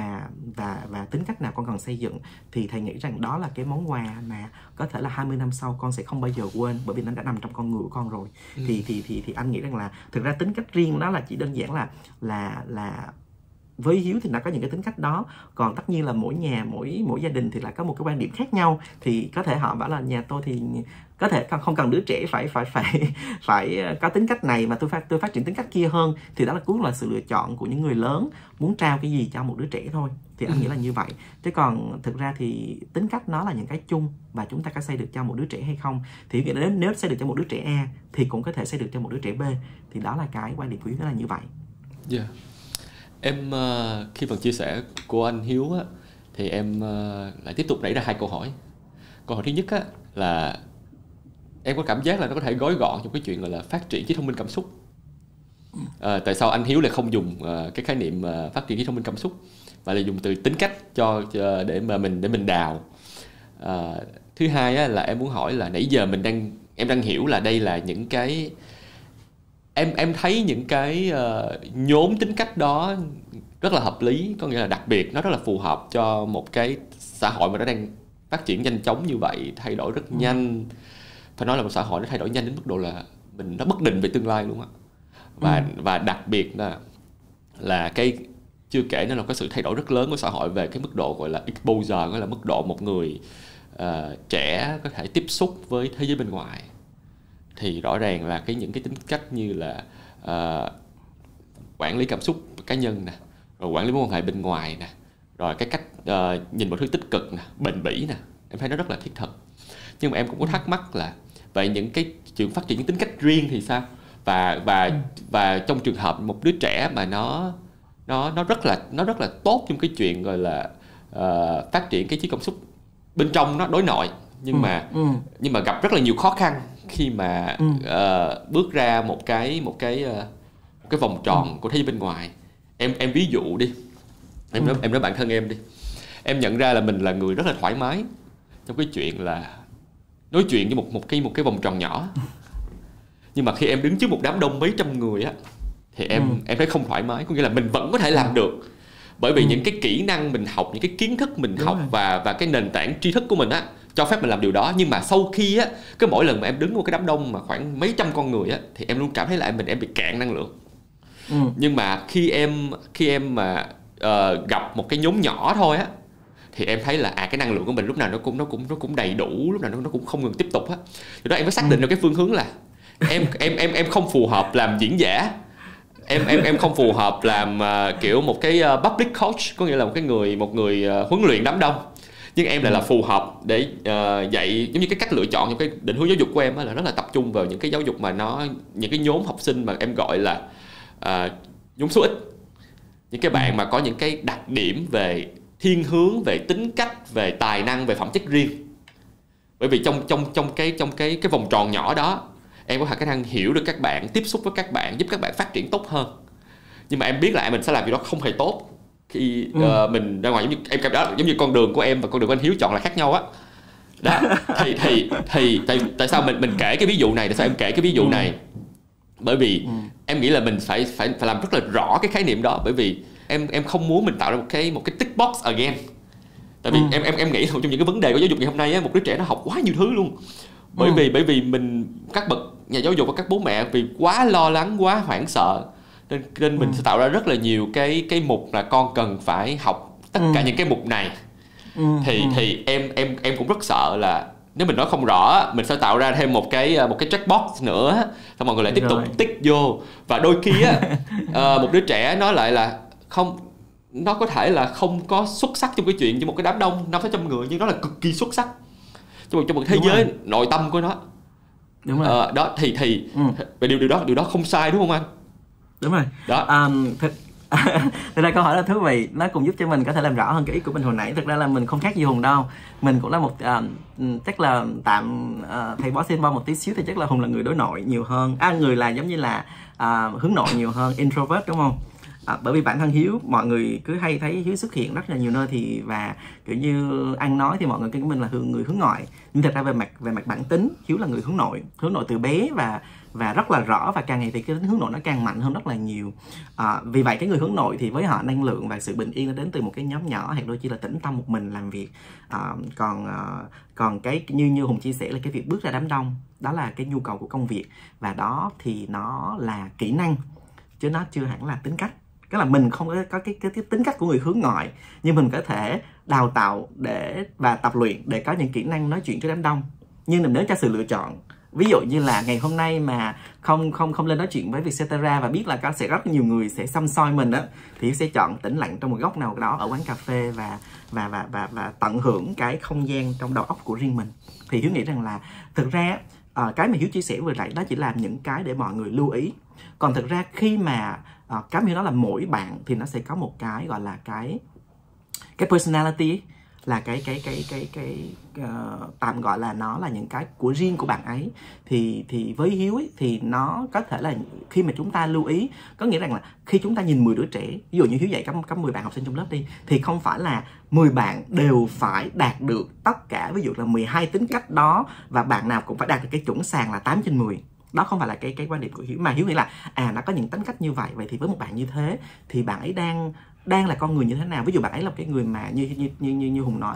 và tính cách nào con cần xây dựng. Thì thầy nghĩ rằng đó là cái món quà mà có thể là 20 năm sau con sẽ không bao giờ quên, bởi vì nó đã nằm trong con người của con rồi. Thì anh nghĩ rằng là thực ra tính cách riêng đó là chỉ đơn giản là với Hiếu thì nó có những cái tính cách đó, còn tất nhiên là mỗi nhà, mỗi gia đình thì lại có một cái quan điểm khác nhau. Thì có thể họ bảo là nhà tôi thì có thể không cần đứa trẻ phải có tính cách này, mà tôi phát triển tính cách kia hơn. Thì đó cũng là sự lựa chọn của những người lớn muốn trao cái gì cho một đứa trẻ thôi. Thì anh nghĩ là như vậy. Chứ còn thực ra thì tính cách nó là những cái chung, và chúng ta có xây được cho một đứa trẻ hay không. Thì nếu xây được cho một đứa trẻ A thì cũng có thể xây được cho một đứa trẻ B. Thì đó là cái quan điểm của Hiếu, đó là như vậy. Yeah. Em khi phần chia sẻ của anh Hiếu á, thì em lại tiếp tục nảy ra 2 câu hỏi. Câu hỏi thứ nhất á, là em có cảm giác là nó có thể gói gọn trong cái chuyện gọi là phát triển trí thông minh cảm xúc. Tại sao anh Hiếu lại không dùng cái khái niệm phát triển trí thông minh cảm xúc, mà lại dùng từ tính cách để mình đào? Thứ hai á, là em muốn hỏi là nãy giờ em đang hiểu là đây là những cái em thấy những cái nhóm tính cách đó rất là hợp lý, có nghĩa là đặc biệt nó rất là phù hợp cho một cái xã hội mà nó đang phát triển nhanh chóng như vậy, thay đổi rất nhanh. Phải nói là một xã hội nó thay đổi nhanh đến mức độ là nó bất định về tương lai luôn á. Và đặc biệt là cái chưa kể nó là cái sự thay đổi rất lớn của xã hội về cái mức độ gọi là exposure, gọi là mức độ một người trẻ có thể tiếp xúc với thế giới bên ngoài. Thì rõ ràng là những cái tính cách như là quản lý cảm xúc cá nhân nè, rồi quản lý mối quan hệ bên ngoài nè, rồi cái cách nhìn mọi thứ tích cực nè, bền bỉ nè, em thấy nó rất là thiết thực. Nhưng mà em cũng có thắc mắc là vậy những cái chuyện phát triển những tính cách riêng thì sao? Và trong trường hợp một đứa trẻ mà nó rất là tốt trong cái chuyện gọi là phát triển cái trí cảm xúc bên trong nó đối nội, nhưng mà gặp rất là nhiều khó khăn khi mà bước ra một cái vòng tròn của thế giới bên ngoài. Em ví dụ đi, em nói bản thân em đi, em nhận ra là mình là người rất là thoải mái trong cái chuyện là nói chuyện với một cái vòng tròn nhỏ, nhưng mà khi em đứng trước một đám đông mấy trăm người á thì em thấy không thoải mái. Có nghĩa là mình vẫn có thể làm được, bởi vì những cái kỹ năng mình học, những cái kiến thức mình học và cái nền tảng tri thức của mình á cho phép mình làm điều đó. Nhưng mà sau khi á, mỗi lần mà em đứng một cái đám đông mà khoảng mấy trăm con người á, thì em luôn cảm thấy lại em bị cạn năng lượng. Nhưng mà khi em mà gặp một cái nhóm nhỏ thôi á, thì em thấy là cái năng lượng của mình lúc nào nó cũng đầy đủ, lúc nào nó cũng không ngừng tiếp tục á. Từ đó em mới xác định được cái phương hướng là em không phù hợp làm diễn giả, em không phù hợp làm kiểu một cái public coach, có nghĩa là một người huấn luyện đám đông. Nhưng em lại là phù hợp để dạy, giống như cái cách lựa chọn trong cái định hướng giáo dục của em là rất là tập trung vào những cái giáo dục mà những cái nhóm học sinh mà em gọi là nhóm số ít, những cái bạn mà có những cái đặc điểm về thiên hướng, về tính cách, về tài năng, về phẩm chất riêng. Bởi vì trong cái vòng tròn nhỏ đó, em có khả năng hiểu được các bạn, tiếp xúc với các bạn, giúp các bạn phát triển tốt hơn. Nhưng mà em biết là mình sẽ làm điều đó không hề tốt khi mình ra ngoài, giống như em cảm đó, giống như con đường của em và con đường của anh Hiếu chọn là khác nhau á. Đó. Thì tại sao mình kể cái ví dụ này? Tại sao em kể cái ví dụ này? Bởi vì em nghĩ là mình phải làm rất là rõ cái khái niệm đó, bởi vì em không muốn mình tạo ra một cái tick box again. Tại vì em nghĩ trong những cái vấn đề của giáo dục ngày hôm nay á, một đứa trẻ nó học quá nhiều thứ luôn. Bởi vì các bậc nhà giáo dục và các bố mẹ vì quá lo lắng, quá hoảng sợ, nên mình sẽ tạo ra rất là nhiều cái mục là con cần phải học tất cả những cái mục này. Thì em cũng rất sợ là nếu mình nói không rõ, mình sẽ tạo ra thêm một cái checkbox nữa, xong mọi người lại tiếp tục tích vô. Và đôi khi á, một đứa trẻ nói lại là không, nó có thể là không có xuất sắc trong cái chuyện cho một cái đám đông 500-600 người, nhưng nó là cực kỳ xuất sắc trong một thế giới nội tâm của nó. Đúng rồi. Đó thì điều đó không sai đúng không anh? Đúng rồi. Đó. Thực ra câu hỏi là thú vị, nó cũng giúp cho mình có thể làm rõ hơn cái ý của mình hồi nãy. Thực ra là mình không khác gì Hùng đâu, mình cũng là một chắc là tạm thầy bó xin bo một tí xíu thì chắc là Hùng là người đối nội nhiều hơn, người là giống như là hướng nội nhiều hơn, introvert đúng không? Bởi vì bản thân Hiếu, mọi người cứ hay thấy Hiếu xuất hiện rất là nhiều nơi thì và kiểu như ăn nói thì mọi người kêu mình là người hướng ngoại, nhưng thật ra về mặt bản tính Hiếu là người hướng nội từ bé và rất là rõ, và càng ngày thì cái tính hướng nội nó càng mạnh hơn rất là nhiều. Vì vậy cái người hướng nội thì với họ năng lượng và sự bình yên nó đến từ một cái nhóm nhỏ hoặc đôi khi là tĩnh tâm một mình làm việc. Còn cái như Hùng chia sẻ là cái việc bước ra đám đông, đó là cái nhu cầu của công việc, và đó thì nó là kỹ năng chứ nó chưa hẳn là tính cách. Tức là mình không có cái tính cách của người hướng ngoại, nhưng mình có thể đào tạo và tập luyện để có những kỹ năng nói chuyện trước đám đông. Nhưng nếu cho sự lựa chọn, ví dụ như là ngày hôm nay mà không lên nói chuyện với Vietcetera và biết là sẽ rất nhiều người sẽ xăm soi mình á, thì Hiếu sẽ chọn tĩnh lặng trong một góc nào đó ở quán cà phê và tận hưởng cái không gian trong đầu óc của riêng mình. Thì Hiếu nghĩ rằng là thực ra cái mà Hiếu chia sẻ vừa nãy đó chỉ là những cái để mọi người lưu ý. Còn thực ra khi mà cái Hiếu nói là mỗi bạn thì nó sẽ có một cái gọi là cái personality ấy, là cái tạm gọi là nó là những cái của riêng của bạn ấy. Thì với Hiếu ấy, thì nó có thể là khi mà chúng ta lưu ý, có nghĩa rằng là khi chúng ta nhìn 10 đứa trẻ, ví dụ như Hiếu dạy có 10 bạn học sinh trong lớp đi, thì không phải là 10 bạn đều phải đạt được tất cả ví dụ là 12 tính cách đó, và bạn nào cũng phải đạt được cái chuẩn sàn là 8/10. Đó không phải là cái quan điểm của Hiếu, mà Hiếu nghĩ là nó có những tính cách như vậy. Vậy thì với một bạn như thế thì bạn ấy đang là con người như thế nào? Ví dụ bạn ấy là cái người mà như Hùng nói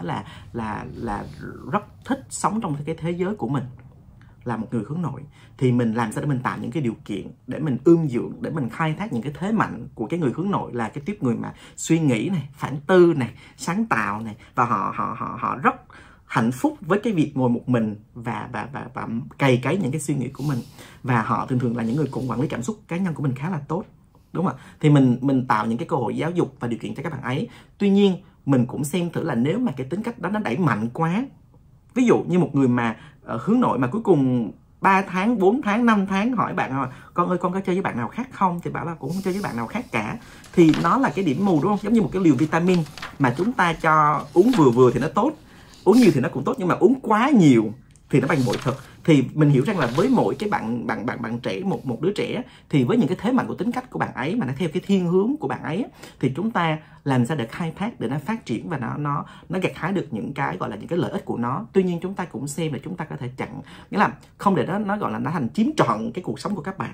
là rất thích sống trong cái thế giới của mình, là một người hướng nội, thì mình làm sao để mình tạo những cái điều kiện để mình ươm dưỡng, để mình khai thác những cái thế mạnh của cái người hướng nội, là cái tiếp người mà suy nghĩ này, phản tư này, sáng tạo này, và họ rất hạnh phúc với cái việc ngồi một mình và cày cấy những cái suy nghĩ của mình, và họ thường là những người cũng quản lý cảm xúc cá nhân của mình khá là tốt, đúng không ạ? Thì mình tạo những cái cơ hội giáo dục và điều kiện cho các bạn ấy. Tuy nhiên mình cũng xem thử là nếu mà cái tính cách đó nó đẩy mạnh quá, ví dụ như một người mà hướng nội mà cuối cùng 3 tháng, 4 tháng, 5 tháng hỏi bạn con ơi con có chơi với bạn nào khác không, thì bảo là cũng không chơi với bạn nào khác cả, thì nó là cái điểm mù, đúng không? Giống như một cái liều vitamin mà chúng ta cho uống vừa thì nó tốt, uống nhiều thì nó cũng tốt, nhưng mà uống quá nhiều thì nó bằng bội thực. Thì mình hiểu rằng là với mỗi cái bạn trẻ, một đứa trẻ, thì với những cái thế mạnh của tính cách của bạn ấy mà nó theo cái thiên hướng của bạn ấy, thì chúng ta làm sao để khai thác, để nó phát triển và nó gặt hái được những cái gọi là những cái lợi ích của nó. Tuy nhiên chúng ta cũng xem là chúng ta có thể chặn, nghĩa là không để nó gọi là nó thành chiếm trọn cái cuộc sống của các bạn.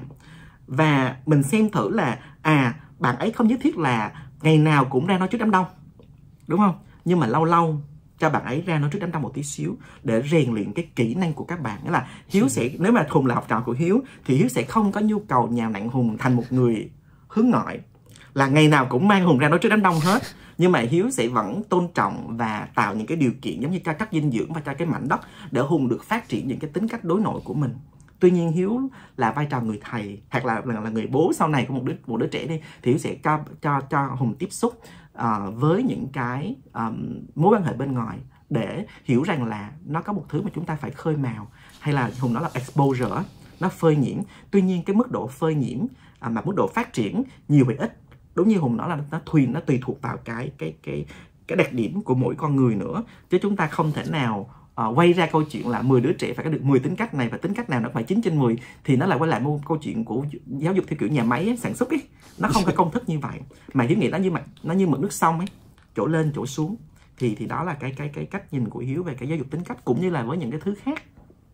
Và mình xem thử là bạn ấy không nhất thiết là ngày nào cũng ra nói trước đám đông, đúng không? Nhưng mà lâu lâu cho bạn ấy ra nói trước đám đông một tí xíu để rèn luyện cái kỹ năng của các bạn. Nghĩa là Hiếu sẽ, nếu mà Hùng là học trò của Hiếu thì Hiếu sẽ không có nhu cầu nhào nặn Hùng thành một người hướng ngoại là ngày nào cũng mang Hùng ra nói trước đám đông hết, nhưng mà Hiếu sẽ vẫn tôn trọng và tạo những cái điều kiện giống như cho chất dinh dưỡng và cho cái mảnh đất để Hùng được phát triển những cái tính cách đối nội của mình. Tuy nhiên Hiếu là vai trò người thầy hoặc là người bố sau này của một đứa trẻ đi, thì Hiếu sẽ cho Hùng tiếp xúc với những cái mối quan hệ bên ngoài để hiểu rằng là nó có một thứ mà chúng ta phải khơi mào, hay là Hùng nói là exposure, nó phơi nhiễm. Tuy nhiên cái mức độ phơi nhiễm mà mức độ phát triển nhiều hay ít, đúng như Hùng nói là nó tùy thuộc vào cái đặc điểm của mỗi con người nữa, chứ chúng ta không thể nào quay ra câu chuyện là 10 đứa trẻ phải có được 10 tính cách này và tính cách nào nó phải 9/10, thì nó lại quay lại một câu chuyện của giáo dục theo kiểu nhà máy ấy, sản xuất ấy. Nó không có công thức như vậy, mà Hiếu nghĩ nó như mực nước sông ấy, chỗ lên chỗ xuống. Thì đó là cái cách nhìn của Hiếu về cái giáo dục tính cách cũng như là với những cái thứ khác.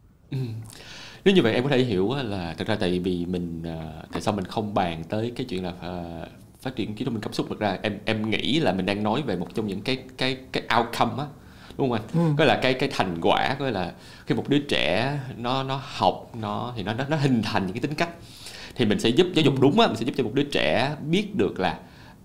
Nếu như vậy em có thể hiểu là thật ra tại vì mình tại sao mình không bàn tới cái chuyện là phát triển trí thông minh cảm xúc. Thật ra em nghĩ là mình đang nói về một trong những cái outcome á, đúng không anh? Có là cái thành quả, có là khi một đứa trẻ nó học thì nó hình thành những cái tính cách, thì mình sẽ giúp giáo dục đúng á, mình sẽ giúp cho một đứa trẻ biết được là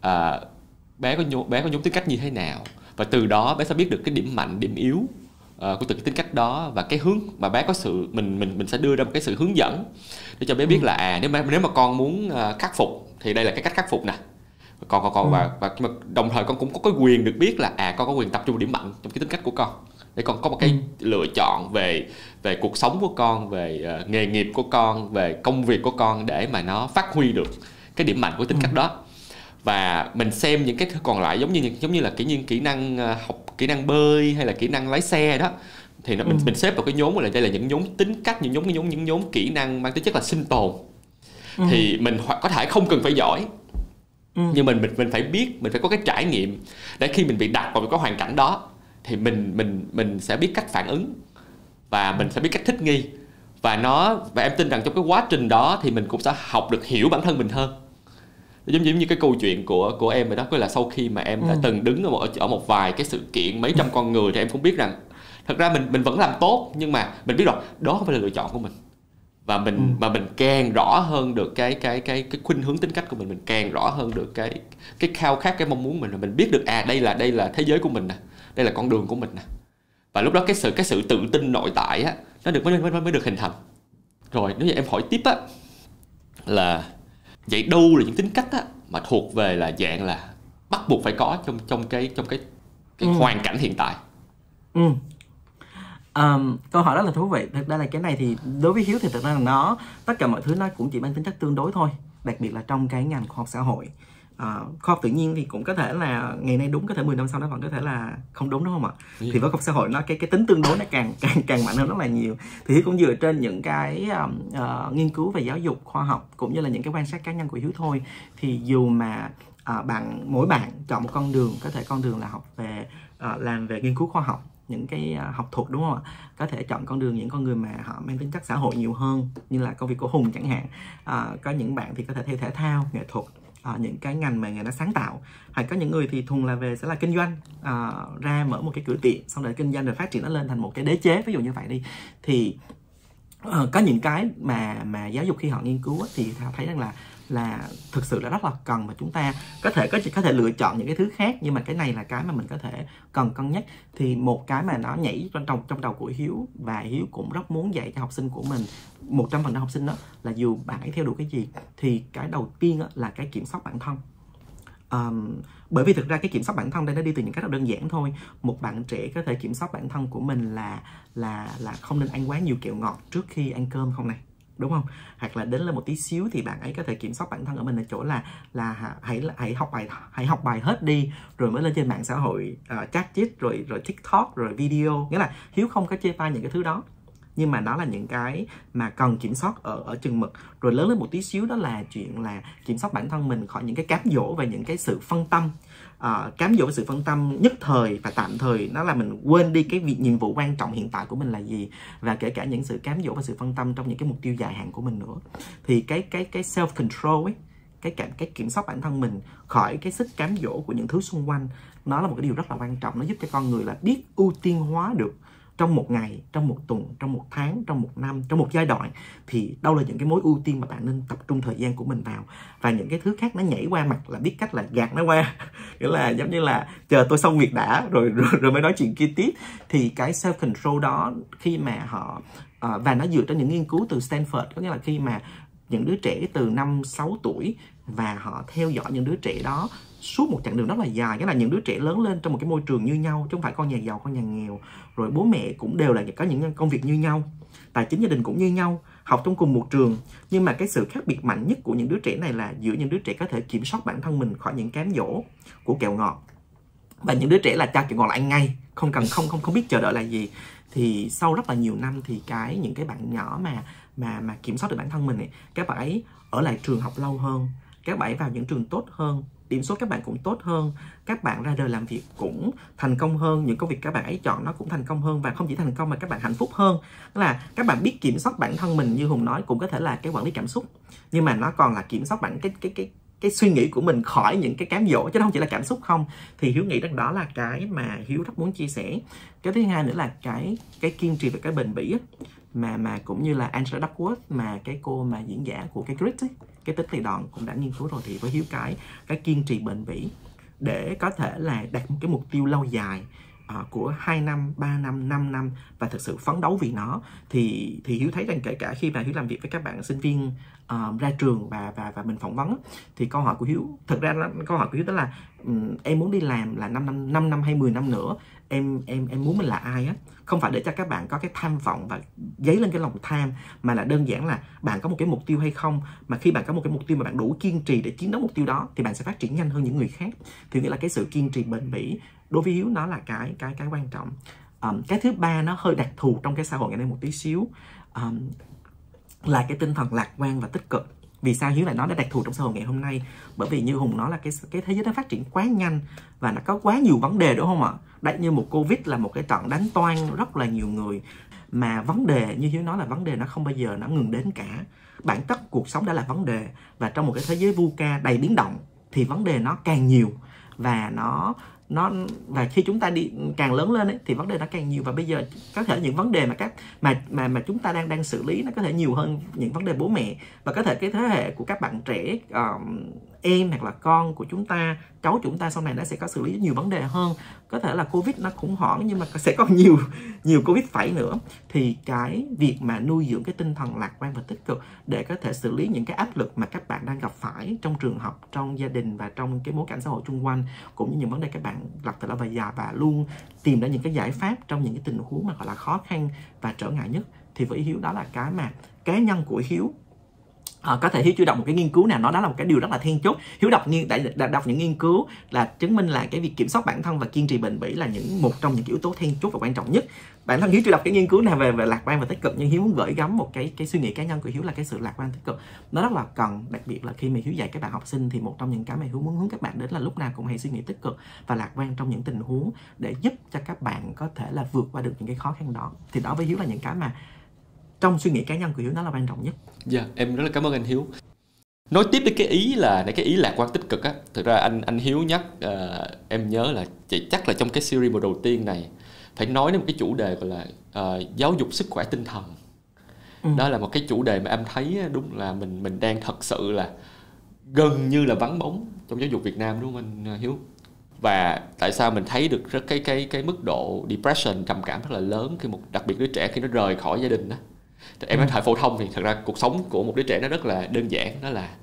bé có nhóm tính cách như thế nào, và từ đó bé sẽ biết được cái điểm mạnh, điểm yếu của từng cái tính cách đó, và cái hướng mà bé có sự mình sẽ đưa ra một cái sự hướng dẫn để cho bé biết là nếu mà con muốn khắc phục thì đây là cái cách khắc phục nè, và đồng thời con cũng có cái quyền được biết là con có quyền tập trung điểm mạnh trong cái tính cách của con, để con có một cái lựa chọn về cuộc sống của con, về nghề nghiệp của con, về công việc của con, để mà nó phát huy được cái điểm mạnh của tính cách đó. Và mình xem những cái thứ còn lại giống như là kỹ năng học, kỹ năng bơi hay là kỹ năng lái xe đó, thì mình xếp vào cái nhóm là đây là những nhóm tính cách, những nhóm kỹ năng mang tính chất là sinh tồn. Thì mình có thể không cần phải giỏi, nhưng mình phải biết, mình phải có cái trải nghiệm để khi mình bị đặt vào cái hoàn cảnh đó thì mình sẽ biết cách phản ứng và mình sẽ biết cách thích nghi, và em tin rằng trong cái quá trình đó thì mình cũng sẽ học được hiểu bản thân mình hơn. Giống như cái câu chuyện của em vậy đó, tức là sau khi mà em đã từng đứng ở một vài cái sự kiện mấy trăm con người thì em cũng biết rằng thật ra mình vẫn làm tốt, nhưng mà mình biết rồi đó không phải là lựa chọn của mình. Và mình càng rõ hơn được cái khuynh hướng tính cách của mình càng rõ hơn được cái khao khát, cái mong muốn mình biết được đây là thế giới của mình nè, đây là con đường của mình nè. Và lúc đó cái sự tự tin nội tại á, nó mới được hình thành. Rồi nếu như em hỏi tiếp á, là vậy đâu là những tính cách á mà thuộc về là dạng là bắt buộc phải có trong cái hoàn cảnh hiện tại? Câu hỏi rất là thú vị. Thực ra là cái này thì đối với Hiếu thì thực ra là tất cả mọi thứ nó cũng chỉ mang tính chất tương đối thôi, đặc biệt là trong cái ngành khoa học xã hội. Khoa học tự nhiên thì cũng có thể là ngày nay đúng, có thể 10 năm sau nó vẫn có thể là không đúng, đúng không ạ? Thì với khoa học xã hội nó cái tính tương đối nó càng mạnh hơn rất là nhiều. Thì Hiếu cũng dựa trên những cái nghiên cứu về giáo dục khoa học cũng như là những cái quan sát cá nhân của Hiếu thôi. Thì dù mà mỗi bạn chọn một con đường, có thể con đường là học về làm về nghiên cứu khoa học, những cái học thuật, đúng không ạ? Có thể chọn con đường những con người mà họ mang tính chất xã hội nhiều hơn, như là công việc của Hùng chẳng hạn. Có những bạn thì có thể theo thể thao, nghệ thuật, những cái ngành mà người nó sáng tạo. Hay có những người thì thuần là sẽ là kinh doanh, ra mở một cái cửa tiệm, xong rồi kinh doanh rồi phát triển nó lên thành một cái đế chế, ví dụ như vậy đi. Thì có những cái mà giáo dục khi họ nghiên cứu thì họ thấy rằng là thực sự là rất là cần, mà chúng ta có thể lựa chọn những cái thứ khác, nhưng mà cái này là cái mà mình có thể cần cân nhắc. Thì một cái mà nó nhảy trong đầu của Hiếu, và Hiếu cũng rất muốn dạy cho học sinh của mình, 100% học sinh đó, là dù bạn ấy theo đuổi cái gì thì cái đầu tiên là cái kiểm soát bản thân. Bởi vì thực ra cái kiểm soát bản thân đây nó đi từ những cách rất đơn giản thôi. Một bạn trẻ có thể kiểm soát bản thân của mình là không nên ăn quá nhiều kẹo ngọt trước khi ăn cơm không này, đúng không? Hoặc là đến lên một tí xíu thì bạn ấy có thể kiểm soát bản thân ở mình ở chỗ là hãy học bài hết đi rồi mới lên trên mạng xã hội, chat chít rồi TikTok rồi video. Nghĩa là Hiếu không có chê bai những cái thứ đó, nhưng mà đó là những cái mà cần kiểm soát ở chừng mực. Rồi lớn lên một tí xíu đó là chuyện là kiểm soát bản thân mình khỏi những cái cám dỗ và những cái sự phân tâm. Cám dỗ và sự phân tâm nhất thời và tạm thời, nó là mình quên đi cái nhiệm vụ quan trọng hiện tại của mình là gì, và kể cả những sự cám dỗ và sự phân tâm trong những cái mục tiêu dài hạn của mình nữa. Thì cái self control ấy, cái kiểm soát bản thân mình khỏi cái sức cám dỗ của những thứ xung quanh, nó là một cái điều rất là quan trọng. Nó giúp cho con người là biết ưu tiên hóa được trong một ngày, trong một tuần, trong một tháng, trong một năm, trong một giai đoạn, thì đâu là những cái mối ưu tiên mà bạn nên tập trung thời gian của mình vào. Và những cái thứ khác nó nhảy qua mặt là biết cách là gạt nó qua. Nghĩa là giống như là chờ tôi xong việc đã rồi mới nói chuyện kia tiếp. Thì cái self control đó khi mà họ và nó dựa trên những nghiên cứu từ Stanford, có nghĩa là khi mà những đứa trẻ từ 5-6 tuổi và họ theo dõi những đứa trẻ đó suốt một chặng đường rất là dài. Nghĩa là những đứa trẻ lớn lên trong một cái môi trường như nhau, chứ không phải con nhà giàu, con nhà nghèo. Rồi bố mẹ cũng đều là có những công việc như nhau, tài chính gia đình cũng như nhau, học trong cùng một trường. Nhưng mà cái sự khác biệt mạnh nhất của những đứa trẻ này là giữa những đứa trẻ có thể kiểm soát bản thân mình khỏi những cám dỗ của kẹo ngọt, và những đứa trẻ là cho kẹo ngọt là ăn ngay, không biết chờ đợi là gì. Thì sau rất là nhiều năm thì những cái bạn nhỏ mà kiểm soát được bản thân mình ấy, các bạn ấy ở lại trường học lâu hơn, các bạn ấy vào những trường tốt hơn, điểm số các bạn cũng tốt hơn, các bạn ra đời làm việc cũng thành công hơn, những công việc các bạn ấy chọn nó cũng thành công hơn, và không chỉ thành công mà các bạn hạnh phúc hơn. Tức là các bạn biết kiểm soát bản thân mình, như Hùng nói, cũng có thể là cái quản lý cảm xúc, nhưng mà nó còn là kiểm soát cái suy nghĩ của mình khỏi những cái cám dỗ, chứ không chỉ là cảm xúc không. Thì Hiếu nghĩ rằng đó là cái mà Hiếu rất muốn chia sẻ. Cái thứ hai nữa là cái kiên trì và cái bền bỉ ấy, mà cũng như là Angela Duckworth, mà cái cô mà diễn giả của cái Grit ấy, cái tính lì đòn cũng đã nghiên cứu rồi. Thì với Hiếu cái kiên trì bền bỉ để có thể là đạt một cái mục tiêu lâu dài, của 2 năm, 3 năm, 5 năm và thực sự phấn đấu vì nó, thì Hiếu thấy rằng kể cả khi mà Hiếu làm việc với các bạn sinh viên ra trường và mình phỏng vấn, thì câu hỏi của Hiếu, thực ra câu hỏi của Hiếu đó là em muốn đi làm là 5 năm hay 10 năm nữa, em muốn mình là ai á, không phải để cho các bạn có cái tham vọng và dấy lên cái lòng tham, mà là đơn giản là bạn có một cái mục tiêu hay không, mà khi bạn có một cái mục tiêu mà bạn đủ kiên trì để chiến đấu mục tiêu đó thì bạn sẽ phát triển nhanh hơn những người khác. Thì nghĩa là cái sự kiên trì bền bỉ đối với Hiếu nó là cái quan trọng. Cái thứ ba nó hơi đặc thù trong cái xã hội ngày nay một tí xíu, là cái tinh thần lạc quan và tích cực. Vì sao Hiếu lại nói nó đặc thù trong xã hội ngày hôm nay? Bởi vì như Hùng nói là cái thế giới nó phát triển quá nhanh và nó có quá nhiều vấn đề, đúng không ạ? Đấy, như một Covid là một cái trận đánh toan rất là nhiều người. Mà vấn đề, như Hiếu nói là vấn đề nó không bao giờ nó ngừng đến cả. Bản chất cuộc sống đã là vấn đề, và trong một cái thế giới VUCA đầy biến động thì vấn đề nó càng nhiều, và và khi chúng ta đi càng lớn lên ấy, thì vấn đề nó càng nhiều. Và bây giờ có thể những vấn đề mà chúng ta đang xử lý nó có thể nhiều hơn những vấn đề bố mẹ, và có thể cái thế hệ của các bạn trẻ, em hoặc là con của chúng ta, cháu chúng ta sau này nó sẽ có xử lý nhiều vấn đề hơn. Có thể là Covid nó khủng hoảng nhưng mà sẽ có nhiều Covid phải nữa. Thì cái việc mà nuôi dưỡng cái tinh thần lạc quan và tích cực để có thể xử lý những cái áp lực mà các bạn đang gặp phải trong trường học, trong gia đình và trong cái bối cảnh xã hội xung quanh, cũng như những vấn đề các bạn gặp phải là và già, và luôn tìm ra những cái giải pháp trong những cái tình huống mà gọi là khó khăn và trở ngại nhất. Thì với Hiếu đó là cái mà cá nhân của Hiếu. Có thể Hiếu chưa đọc một cái nghiên cứu nào đó là một cái điều rất là then chốt. Hiếu đọc những nghiên cứu là chứng minh là cái việc kiểm soát bản thân và kiên trì bền bỉ là một trong những yếu tố then chốt và quan trọng nhất. Bản thân Hiếu chưa đọc cái nghiên cứu nào về lạc quan và tích cực, nhưng Hiếu muốn gửi gắm một cái suy nghĩ cá nhân của Hiếu là cái sự lạc quan tích cực nó rất là cần. Đặc biệt là khi mà Hiếu dạy các bạn học sinh thì một trong những cái mà Hiếu muốn hướng các bạn đến là lúc nào cũng hãy suy nghĩ tích cực và lạc quan trong những tình huống, để giúp cho các bạn có thể là vượt qua được những cái khó khăn đó. Thì đó với Hiếu là những cái mà trong suy nghĩ cá nhân của Hiếu nó là quan trọng nhất. Dạ, em rất là cảm ơn anh Hiếu. Nói tiếp đến cái ý lạc quan tích cực á, thực ra anh Hiếu nhắc, em nhớ là chắc là trong cái series mùa đầu tiên này phải nói đến một cái chủ đề gọi là giáo dục sức khỏe tinh thần. Đó là một cái chủ đề mà em thấy đúng là mình đang thật sự là gần như là vắng bóng trong giáo dục Việt Nam, đúng không anh Hiếu? Và tại sao mình thấy được rất cái mức độ depression, trầm cảm rất là lớn khi đặc biệt đứa trẻ khi nó rời khỏi gia đình đó. Em nói thời phổ thông thì thật ra cuộc sống của một đứa trẻ nó rất là đơn giản, đó là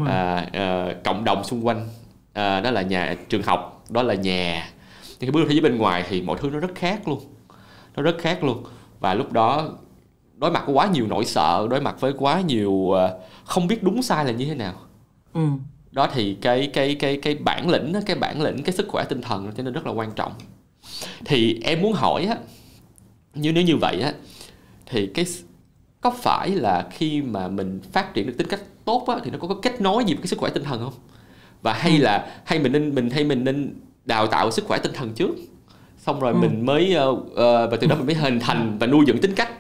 cộng đồng xung quanh, đó là trường học, đó là nhà. Nhưng khi bước ra thế giới bên ngoài thì mọi thứ nó rất khác luôn. Và lúc đó đối mặt với quá nhiều nỗi sợ, đối mặt với quá nhiều không biết đúng sai là như thế nào. Đó thì cái bản lĩnh, cái sức khỏe tinh thần cho nên rất là quan trọng. Thì em muốn hỏi á, nếu như vậy á, thì có phải là khi mà mình phát triển được tính cách tốt á, thì nó có kết nối gì với cái sức khỏe tinh thần không? Và hay mình nên đào tạo sức khỏe tinh thần trước, xong rồi mình mới và từ đó mình mới hình thành và nuôi dưỡng tính cách.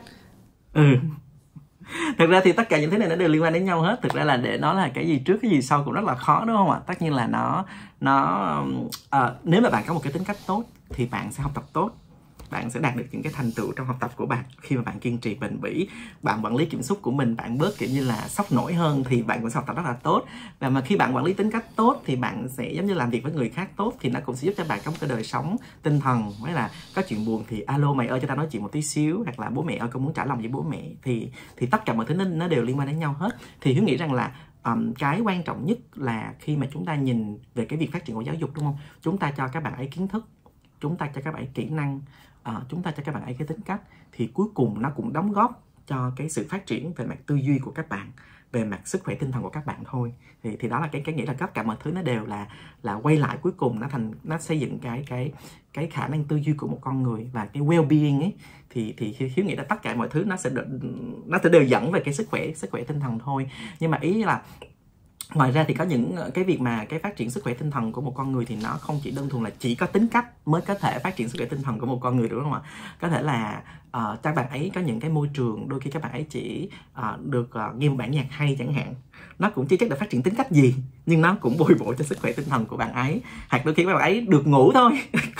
Thực ra thì tất cả những thứ này nó đều liên quan đến nhau hết. Thực ra là để nói là cái gì trước cái gì sau cũng rất là khó, đúng không ạ? Tất nhiên là nếu mà bạn có một cái tính cách tốt thì bạn sẽ học tập tốt, bạn sẽ đạt được những cái thành tựu trong học tập của bạn. Khi mà bạn kiên trì bền bỉ, bạn quản lý cảm xúc của mình, bạn bớt kiểu như là sốc nổi hơn, thì bạn cũng sẽ học tập rất là tốt. Và mà khi bạn quản lý tính cách tốt thì bạn sẽ giống như làm việc với người khác tốt, thì nó cũng sẽ giúp cho bạn có một cái đời sống tinh thần. Với là có chuyện buồn thì alo mày ơi cho tao nói chuyện một tí xíu, hoặc là bố mẹ ơi con muốn trả lòng với bố mẹ, thì tất cả mọi thứ nó đều liên quan đến nhau hết. Thì Hiếu nghĩ rằng là cái quan trọng nhất là khi mà chúng ta nhìn về cái việc phát triển của giáo dục, đúng không? Chúng ta cho các bạn ấy kiến thức, chúng ta cho các bạn ấy kỹ năng, chúng ta cho các bạn ấy cái tính cách, thì cuối cùng nó cũng đóng góp cho cái sự phát triển về mặt tư duy của các bạn, về mặt sức khỏe tinh thần của các bạn thôi. Thì đó là cái nghĩa là tất cả mọi thứ nó đều là quay lại cuối cùng nó xây dựng cái khả năng tư duy của một con người và cái well-being ấy. Thì Hiếu nghĩ là tất cả mọi thứ nó sẽ đều dẫn về cái sức khỏe tinh thần thôi. Nhưng mà ý là ngoài ra thì có những cái việc mà cái phát triển sức khỏe tinh thần của một con người thì nó không chỉ đơn thuần là chỉ có tính cách mới có thể phát triển sức khỏe tinh thần của một con người, đúng không ạ? Có thể là các bạn ấy có những cái môi trường, đôi khi các bạn ấy chỉ được nghe một bản nhạc hay chẳng hạn, nó cũng chưa chắc đã phát triển tính cách gì, nhưng nó cũng bồi bổ cho sức khỏe tinh thần của bạn ấy. Hoặc đôi khi các bạn ấy được ngủ thôi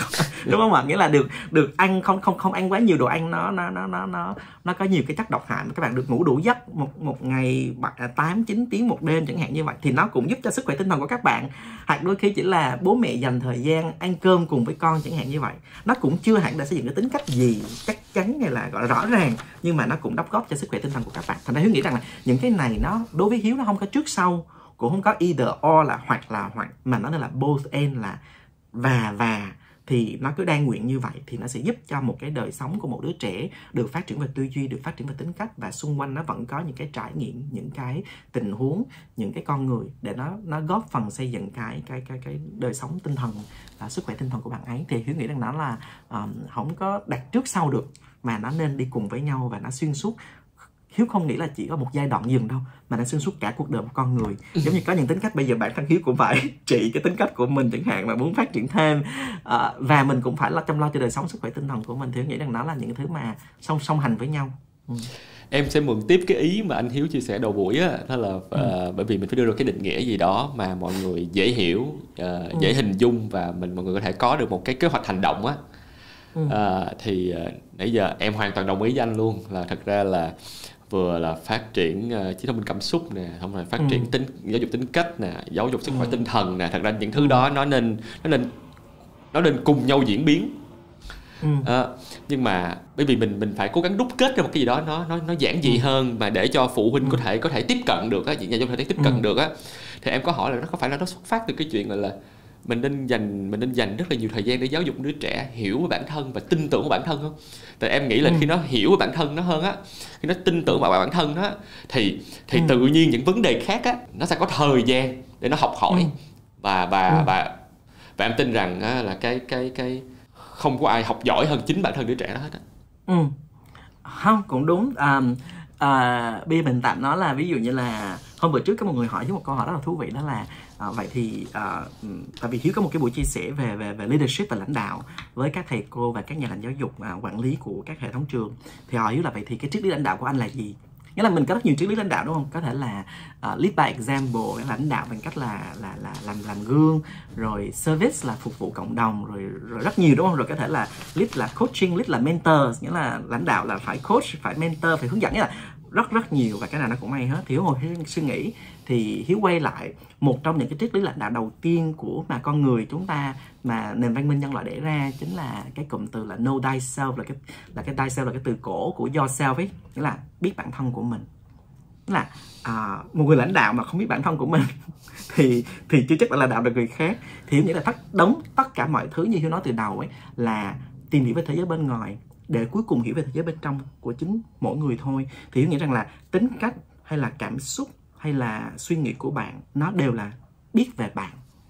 đúng không ạ? Nghĩa là được ăn không ăn quá nhiều đồ ăn nó có nhiều cái chất độc hại, mà các bạn được ngủ đủ giấc một ngày 8-9 tiếng một đêm chẳng hạn như vậy, thì nó cũng giúp cho sức khỏe tinh thần của các bạn. Hoặc đôi khi chỉ là bố mẹ dành thời gian ăn cơm cùng với con chẳng hạn như vậy, nó cũng chưa hẳn đã xây dựng cái tính cách gì chắc chắn hay là gọi là rõ ràng, nhưng mà nó cũng đóng góp cho sức khỏe tinh thần của các bạn. Thành ra Hiếu nghĩ rằng là những cái này nó đối với Hiếu nó không có trước sau, cũng không có either or là hoặc, mà nó là both and, là và thì nó cứ đan nguyện như vậy thì nó sẽ giúp cho một cái đời sống của một đứa trẻ được phát triển về tư duy, được phát triển về tính cách, và xung quanh nó vẫn có những cái trải nghiệm, những cái tình huống, những cái con người để nó góp phần xây dựng cái đời sống tinh thần và sức khỏe tinh thần của bạn ấy. Thì Hiếu nghĩ rằng nó là không có đặt trước sau được, mà nó nên đi cùng với nhau và nó xuyên suốt. Hiếu không nghĩ là chỉ có một giai đoạn dừng đâu, mà nó xuyên suốt cả cuộc đời một con người. Giống như có những tính cách bây giờ bản thân Hiếu cũng phải trị cái tính cách của mình chẳng hạn, mà muốn phát triển thêm, và mình cũng phải chăm lo cho đời sống sức khỏe tinh thần của mình. Thì Hiếu nghĩ rằng nó là những thứ mà song hành với nhau. Em sẽ mượn tiếp cái ý mà anh Hiếu chia sẻ đầu buổi á, đó là bởi vì mình phải đưa ra cái định nghĩa gì đó mà mọi người dễ hiểu, dễ hình dung, và mọi người có thể có được một cái kế hoạch hành động á. Thì nãy giờ em hoàn toàn đồng ý với anh luôn, là thật ra là vừa là phát triển trí thông minh cảm xúc nè, không phải phát triển giáo dục tính cách nè, giáo dục sức khỏe tinh thần nè. Thật ra những thứ đó nó nên cùng nhau diễn biến. Nhưng mà bởi vì mình phải cố gắng đúc kết ra một cái gì đó nó giản dị hơn, mà để cho phụ huynh có thể tiếp cận được á, nhà giáo có thể tiếp cận được á. Thì em có hỏi là nó có phải là nó xuất phát từ cái chuyện gọi là mình nên dành rất là nhiều thời gian để giáo dục đứa trẻ hiểu về bản thân và tin tưởng vào bản thân không? Tại em nghĩ là khi nó hiểu về bản thân nó hơn á, khi nó tin tưởng vào bản thân nó, thì tự nhiên những vấn đề khác á nó sẽ có thời gian để nó học hỏi. Và em tin rằng á, là cái không có ai học giỏi hơn chính bản thân đứa trẻ đó hết á. Không, cũng đúng. Bây giờ mình tạm nói là ví dụ như là hôm bữa trước có một người hỏi với một câu hỏi rất là thú vị, đó là vậy thì tại vì Hiếu có một cái buổi chia sẻ về leadership và lãnh đạo với các thầy cô và các nhà làm giáo dục quản lý của các hệ thống trường. Thì hỏi Hiếu là vậy thì cái triết lý lãnh đạo của anh là gì? Nghĩa là mình có rất nhiều triết lý lãnh đạo đúng không? Có thể là lead by example, lãnh đạo bằng cách là làm gương, rồi service là phục vụ cộng đồng, rồi rất nhiều đúng không? Rồi có thể là lead là coaching, lead là mentor, nghĩa là lãnh đạo là phải coach, phải mentor, phải hướng dẫn, nghĩa là rất nhiều, và cái nào nó cũng hay hết. Thì Hiếu ngồi suy nghĩ thì Hiếu quay lại một trong những cái triết lý lãnh đạo đầu tiên của mà con người chúng ta, mà nền văn minh nhân loại để ra, chính là cái cụm từ là know thyself, là cái thyself là cái từ cổ của yourself ấy, nghĩa là biết bản thân của mình. Nghĩa là một người lãnh đạo mà không biết bản thân của mình thì chưa chắc là lãnh đạo được người khác. Thì Hiếu nghĩ là tất cả mọi thứ như Hiếu nói từ đầu ấy là tìm hiểu về thế giới bên ngoài để cuối cùng hiểu về thế giới bên trong của chính mỗi người thôi. Thì Hiếu nghĩ rằng là tính cách hay là cảm xúc hay là suy nghĩ của bạn, nó đều là biết về bạn.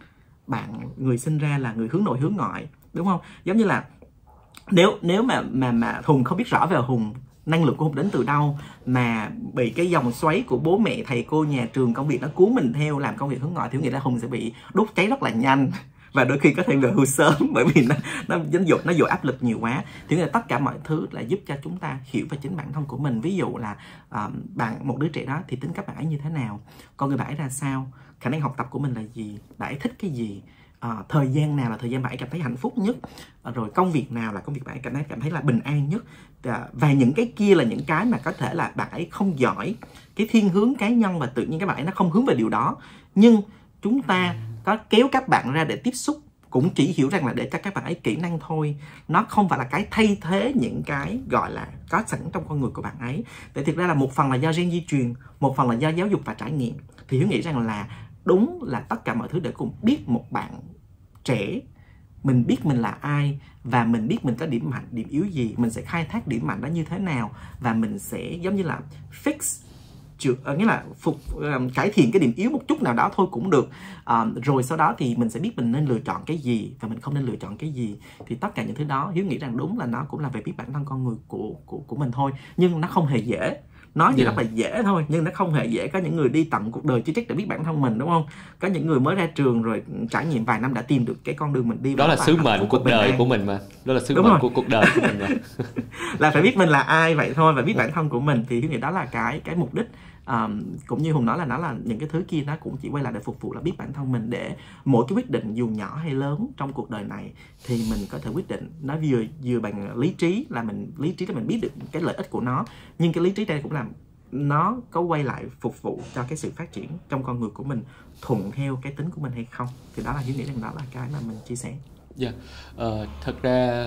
Bạn người sinh ra là người hướng nội hướng ngoại, đúng không? Giống như là nếu mà Hùng không biết rõ về Hùng, năng lượng của Hùng đến từ đâu, mà bị cái dòng xoáy của bố mẹ, thầy cô, nhà trường, công việc nó cuốn mình theo làm công việc hướng ngoại, thì nghĩ là Hùng sẽ bị đốt cháy rất là nhanh, và đôi khi có thể về hưu sớm, bởi vì nó dội áp lực nhiều quá. Thì là tất cả mọi thứ là giúp cho chúng ta hiểu về chính bản thân của mình. Ví dụ là một đứa trẻ đó thì tính cách bạn ấy như thế nào, con người bạn ấy ra sao, khả năng học tập của mình là gì, bạn ấy thích cái gì, thời gian nào là thời gian bạn ấy cảm thấy hạnh phúc nhất, rồi công việc nào là công việc bạn ấy cảm thấy là bình an nhất. Và những cái kia là những cái mà có thể là bạn ấy không giỏi, cái thiên hướng cá nhân, và tự nhiên các bạn ấy nó không hướng về điều đó. Nhưng chúng ta có kéo các bạn ra để tiếp xúc cũng chỉ hiểu rằng là để cho các bạn ấy kỹ năng thôi. Nó không phải là cái thay thế những cái gọi là có sẵn trong con người của bạn ấy. Tại thực ra là một phần là do gen di truyền, một phần là do giáo dục và trải nghiệm. Thì Hiếu nghĩ rằng là đúng là tất cả mọi thứ để cùng biết một bạn trẻ, mình biết mình là ai, và mình biết mình có điểm mạnh, điểm yếu gì, mình sẽ khai thác điểm mạnh đó như thế nào, và mình sẽ giống như là fix, nghĩa là cải thiện cái điểm yếu một chút nào đó thôi cũng được. Rồi sau đó thì mình sẽ biết mình nên lựa chọn cái gì và mình không nên lựa chọn cái gì. Thì tất cả những thứ đó Hiếu nghĩ rằng đúng là nó cũng là về biết bản thân con người của mình thôi. Nhưng nó không hề dễ. Nói thì rất là dễ thôi, nhưng nó không hề dễ. Có những người đi tận cuộc đời chưa chắc đã biết bản thân mình, đúng không? Có những người mới ra trường rồi trải nghiệm vài năm đã tìm được cái con đường mình đi. Đó là sứ mệnh của cuộc đời của mình mà. Đó là sứ Đúng mệnh rồi. của cuộc đời của mình rồi. Là phải biết mình là ai vậy thôi, và biết bản thân của mình, thì Hiếu nghĩ đó là cái mục đích. Cũng như Hùng nói là nó là những cái thứ kia nó cũng chỉ quay lại để phục vụ là biết bản thân mình, để mỗi cái quyết định dù nhỏ hay lớn trong cuộc đời này thì mình có thể quyết định nó vừa bằng lý trí, là mình biết được cái lợi ích của nó, nhưng cái lý trí đây cũng là nó có quay lại phục vụ cho cái sự phát triển trong con người của mình thuận theo cái tính của mình hay không. Thì đó là Hiếu nghĩ rằng đó là cái mà mình chia sẻ. Thật ra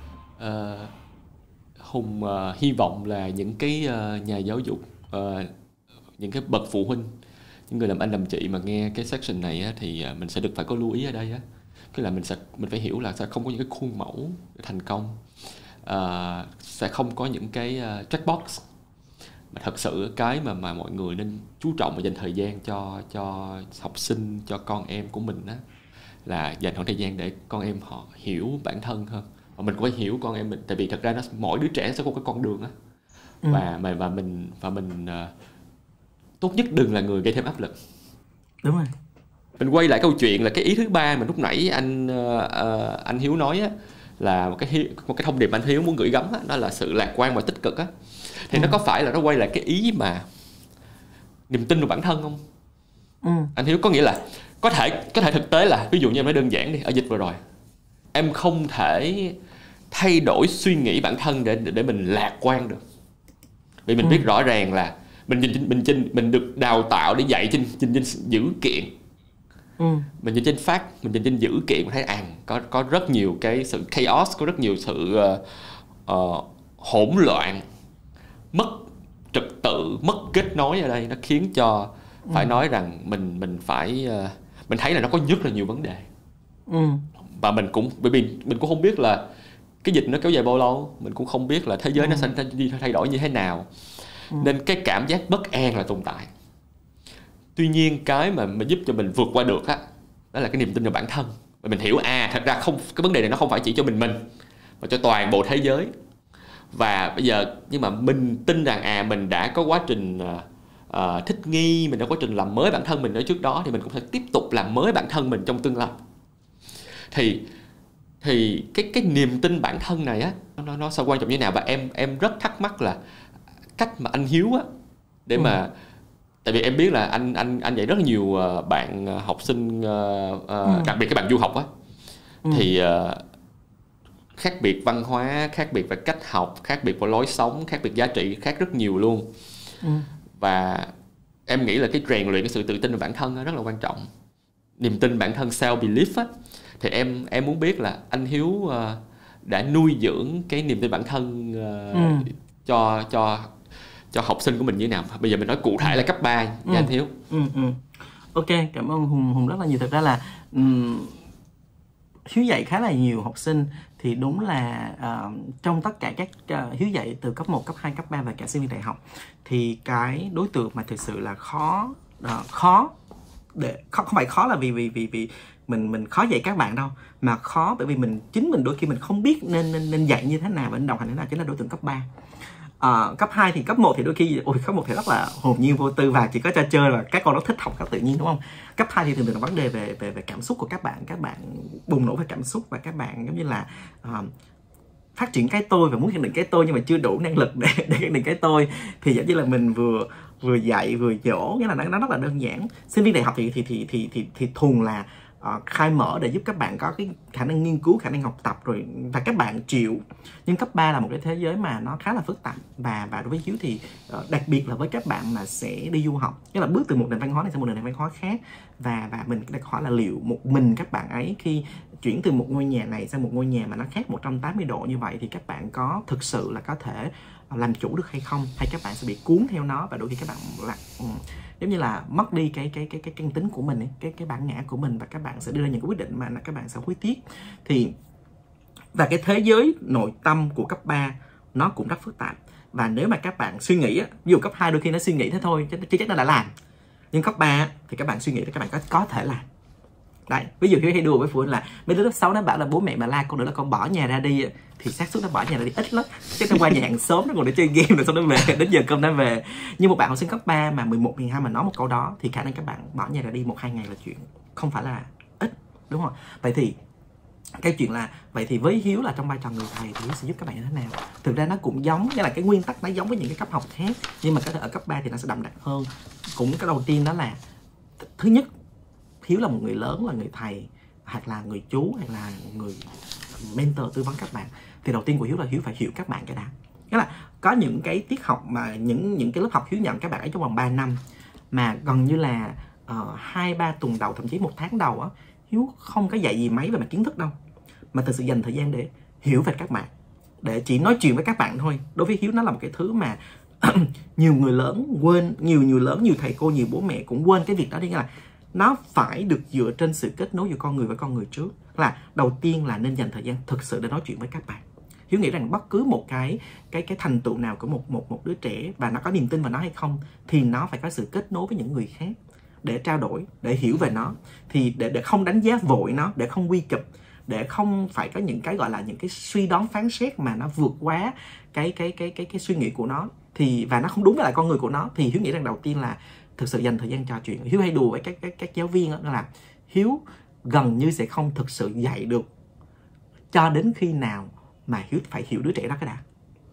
Hùng hy vọng là những cái nhà giáo dục, những cái bậc phụ huynh, những người làm anh làm chị mà nghe cái section này á, thì mình sẽ được phải có lưu ý ở đây á. Tức là mình phải hiểu là sẽ không có những cái khuôn mẫu để thành công, sẽ không có những cái checkbox, mà thật sự cái mà mọi người nên chú trọng và dành thời gian cho học sinh, cho con em của mình á, là dành khoảng thời gian để con em họ hiểu bản thân hơn, và mình cũng phải hiểu con em mình, tại vì thật ra mỗi đứa trẻ sẽ có cái con đường á, và mình tốt nhất đừng là người gây thêm áp lực. Đúng rồi. Mình quay lại câu chuyện là cái ý thứ ba mà lúc nãy anh Hiếu nói á, là một cái thông điệp anh Hiếu muốn gửi gắm á, đó là sự lạc quan và tích cực á. Thì nó có phải là nó quay lại cái ý mà niềm tin vào bản thân không? Anh Hiếu, có nghĩa là có thể thực tế là, ví dụ như em nói đơn giản đi, ở dịch vừa rồi em không thể thay đổi suy nghĩ bản thân để mình lạc quan được, vì mình biết rõ ràng là mình được đào tạo để dạy trên dữ kiện. Mình nhìn trên fact, mình nhìn trên dữ kiện, mình thấy có rất nhiều cái sự chaos, có rất nhiều sự hỗn loạn, mất trật tự, mất kết nối ở đây. Nó khiến cho phải nói rằng mình mình thấy là nó có rất là nhiều vấn đề. Và bởi vì mình cũng không biết là cái dịch nó kéo dài bao lâu, mình cũng không biết là thế giới nó sẽ đi thay đổi như thế nào, nên cái cảm giác bất an là tồn tại. Tuy nhiên cái mà giúp cho mình vượt qua được đó là cái niềm tin vào bản thân. Và mình hiểu thật ra cái vấn đề này nó không phải chỉ cho mình mà cho toàn bộ thế giới. Và bây giờ nhưng mà mình tin rằng mình đã có quá trình thích nghi, mình đã có quá trình làm mới bản thân mình ở trước đó, thì mình cũng sẽ tiếp tục làm mới bản thân mình trong tương lai. Thì cái niềm tin bản thân này á, nó sẽ quan trọng như thế nào. Và em rất thắc mắc là cách mà anh Hiếu á, để mà tại vì em biết là anh dạy rất nhiều bạn học sinh, đặc biệt các bạn du học á, thì khác biệt văn hóa, khác biệt về cách học, khác biệt về lối sống, khác biệt giá trị, khác rất nhiều luôn. Và em nghĩ là cái rèn luyện cái sự tự tin vào bản thân rất là quan trọng. Niềm tin bản thân, self-belief á, thì em muốn biết là anh Hiếu đã nuôi dưỡng cái niềm tin bản thân cho học sinh của mình như thế nào. Bây giờ mình nói cụ thể là cấp 3 với anh Hiếu. Ok, cảm ơn Hùng rất là nhiều. Thực ra là Hiếu dạy khá là nhiều học sinh, thì đúng là trong tất cả các Hiếu dạy từ cấp 1, cấp 2, cấp 3 và cả sinh viên đại học, thì cái đối tượng mà thực sự là khó để không phải khó là vì mình khó dạy các bạn đâu, mà khó bởi vì chính mình đôi khi mình không biết nên dạy như thế nào và nên đồng hành thế nào, chính là đối tượng cấp 3. Cấp 2 thì cấp 1 thì đôi khi cấp 1 thì rất là hồn nhiên vô tư và chỉ có trò chơi và các con nó thích học rất tự nhiên, đúng không? Cấp 2 thì thường là vấn đề về cảm xúc của các bạn bùng nổ về cảm xúc, và các bạn giống như là phát triển cái tôi và muốn khẳng định cái tôi nhưng mà chưa đủ năng lực để khẳng định cái tôi, thì giống như là mình vừa dạy vừa dỗ, nghĩa là nó rất là đơn giản. Sinh viên đại học thì thường là khai mở để giúp các bạn có cái khả năng nghiên cứu, khả năng học tập rồi, và các bạn chịu. Nhưng cấp 3 là một cái thế giới mà nó khá là phức tạp, và đối với Hiếu thì đặc biệt là với các bạn mà sẽ đi du học, nghĩa là bước từ một nền văn hóa này sang một nền văn hóa khác, và mình đặt hỏi là liệu một mình các bạn ấy khi chuyển từ một ngôi nhà này sang một ngôi nhà mà nó khác 180 độ như vậy, thì các bạn có thực sự là có thể làm chủ được hay không, hay các bạn sẽ bị cuốn theo nó, và đôi khi các bạn là giống như là mất đi cái căn tính của mình ấy, cái bản ngã của mình, và các bạn sẽ đưa ra những cái quyết định mà các bạn sẽ hối tiếc. Thì và cái thế giới nội tâm của cấp 3 nó cũng rất phức tạp, và nếu mà các bạn suy nghĩ, ví dụ cấp 2 đôi khi nó suy nghĩ thế thôi chứ chắc nó đã làm, nhưng cấp 3 thì các bạn suy nghĩ thì các bạn có thể làm. Đấy, ví dụ Hiếu hay đùa với phụ huynh là mấy đứa lớp 6 nó bảo là bố mẹ mà la con nữa là con bỏ nhà ra đi, thì xác suất nó bỏ nhà ra đi ít lắm, chứ nó qua nhà hàng xóm nó còn để chơi game rồi xong nó về, đến giờ cơm nó về. Nhưng một bạn học sinh cấp 3 mà 11, 12 mà nói một câu đó thì khả năng các bạn bỏ nhà ra đi 1-2 ngày là chuyện không phải là ít, đúng không? Vậy thì cái chuyện là vậy thì với Hiếu là trong vai trò người thầy thì Hiếu sẽ giúp các bạn như thế nào. Thực ra nó cũng giống, nghĩa là cái nguyên tắc nó giống với những cái cấp học khác, nhưng mà có thể ở cấp 3 thì nó sẽ đậm đặc hơn. Cũng cái đầu tiên đó là thứ nhất, Hiếu là một người lớn, là người thầy hoặc là người chú hay là người mentor tư vấn các bạn, thì đầu tiên của Hiếu là Hiếu phải hiểu các bạn cái đã. Nghĩa là có những cái tiết học mà những cái lớp học Hiếu nhận các bạn ấy trong vòng 3 năm mà gần như là 2-3 tuần đầu, thậm chí 1 tháng đầu á, Hiếu không có dạy gì mấy về mặt kiến thức đâu, mà thực sự dành thời gian để hiểu về các bạn, để chỉ nói chuyện với các bạn thôi. Đối với Hiếu nó là một cái thứ mà nhiều người lớn quên, nhiều thầy cô, nhiều bố mẹ cũng quên cái việc đó đi. Nghĩa là nó phải được dựa trên sự kết nối giữa con người với con người trước. Là đầu tiên là nên dành thời gian thực sự để nói chuyện với các bạn. Hiếu nghĩ rằng bất cứ một cái thành tựu nào của một đứa trẻ và nó có niềm tin vào nó hay không, thì nó phải có sự kết nối với những người khác để trao đổi, để hiểu về nó, thì để không đánh giá vội nó, để không quy chụp, để không phải có những cái gọi là những cái suy đoán phán xét mà nó vượt quá cái suy nghĩ của nó, thì và nó không đúng với lại con người của nó. Thì Hiếu nghĩ rằng đầu tiên là thực sự dành thời gian trò chuyện. Hiếu hay đùa với các giáo viên đó là Hiếu gần như sẽ không thực sự dạy được cho đến khi nào mà Hiếu phải hiểu đứa trẻ đó cái đã.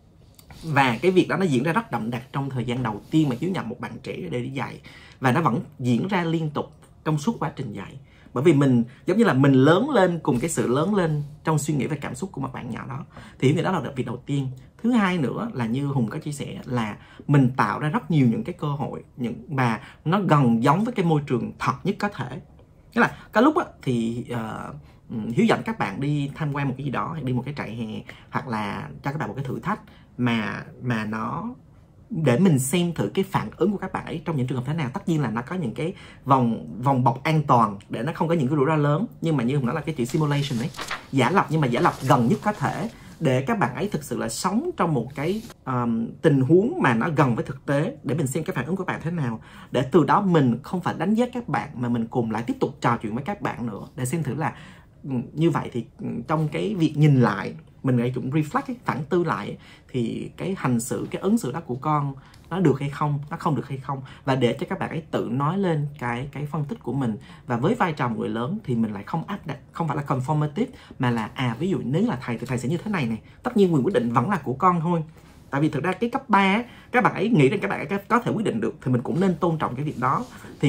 Và cái việc đó nó diễn ra rất đậm đặc trong thời gian đầu tiên mà Hiếu nhận một bạn trẻ để đi dạy, và nó vẫn diễn ra liên tục trong suốt quá trình dạy. Bởi vì mình giống như là mình lớn lên cùng cái sự lớn lên trong suy nghĩ và cảm xúc của một bạn nhỏ đó. Thì việc đó là việc đầu tiên. Thứ hai nữa là như Hùng có chia sẻ là mình tạo ra rất nhiều những cái cơ hội mà nó gần giống với cái môi trường thật nhất có thể. Nghĩa là có lúc á, thì Hiếu dẫn các bạn đi tham quan một cái gì đó, hay đi một cái trại hè, hoặc là cho các bạn một cái thử thách mà nó để mình xem thử cái phản ứng của các bạn ấy trong những trường hợp thế nào. Tất nhiên là nó có những cái vòng bọc an toàn để nó không có những cái rủi ro lớn, nhưng mà như Hùng nói là cái chữ simulation ấy, giả lập, nhưng mà giả lập gần nhất có thể, để các bạn ấy thực sự là sống trong một cái tình huống mà nó gần với thực tế, để mình xem cái phản ứng của bạn thế nào, để từ đó mình không phải đánh giá các bạn mà mình cùng lại tiếp tục trò chuyện với các bạn nữa, để xem thử là như vậy thì trong cái việc nhìn lại, mình lại cũng reflect, phản tư lại, thì cái hành xử, cái ứng xử đó của con nó được hay không, nó không được hay không, và để cho các bạn ấy tự nói lên cái phân tích của mình. Và với vai trò người lớn thì mình lại không áp đặt, không phải là conformative, mà là ví dụ nếu là thầy thì thầy sẽ như thế này này, tất nhiên quyền quyết định vẫn là của con thôi. Tại vì thực ra cái cấp 3 các bạn ấy nghĩ rằng các bạn ấy có thể quyết định được, thì mình cũng nên tôn trọng cái việc đó.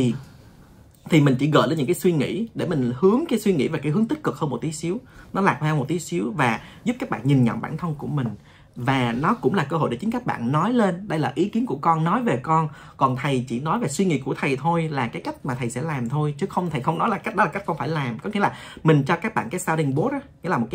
Thì mình chỉ gợi lên những cái suy nghĩ để mình hướng cái suy nghĩ về cái hướng tích cực hơn một tí xíu, nó lạc quan một tí xíu, và giúp các bạn nhìn nhận bản thân của mình. Và nó cũng là cơ hội để chính các bạn nói lên, đây là ý kiến của con, nói về con, còn thầy chỉ nói về suy nghĩ của thầy thôi, là cái cách mà thầy sẽ làm thôi, chứ không, thầy không nói là cách đó là cách con phải làm. Có nghĩa là mình cho các bạn cái sounding board á, nghĩa là một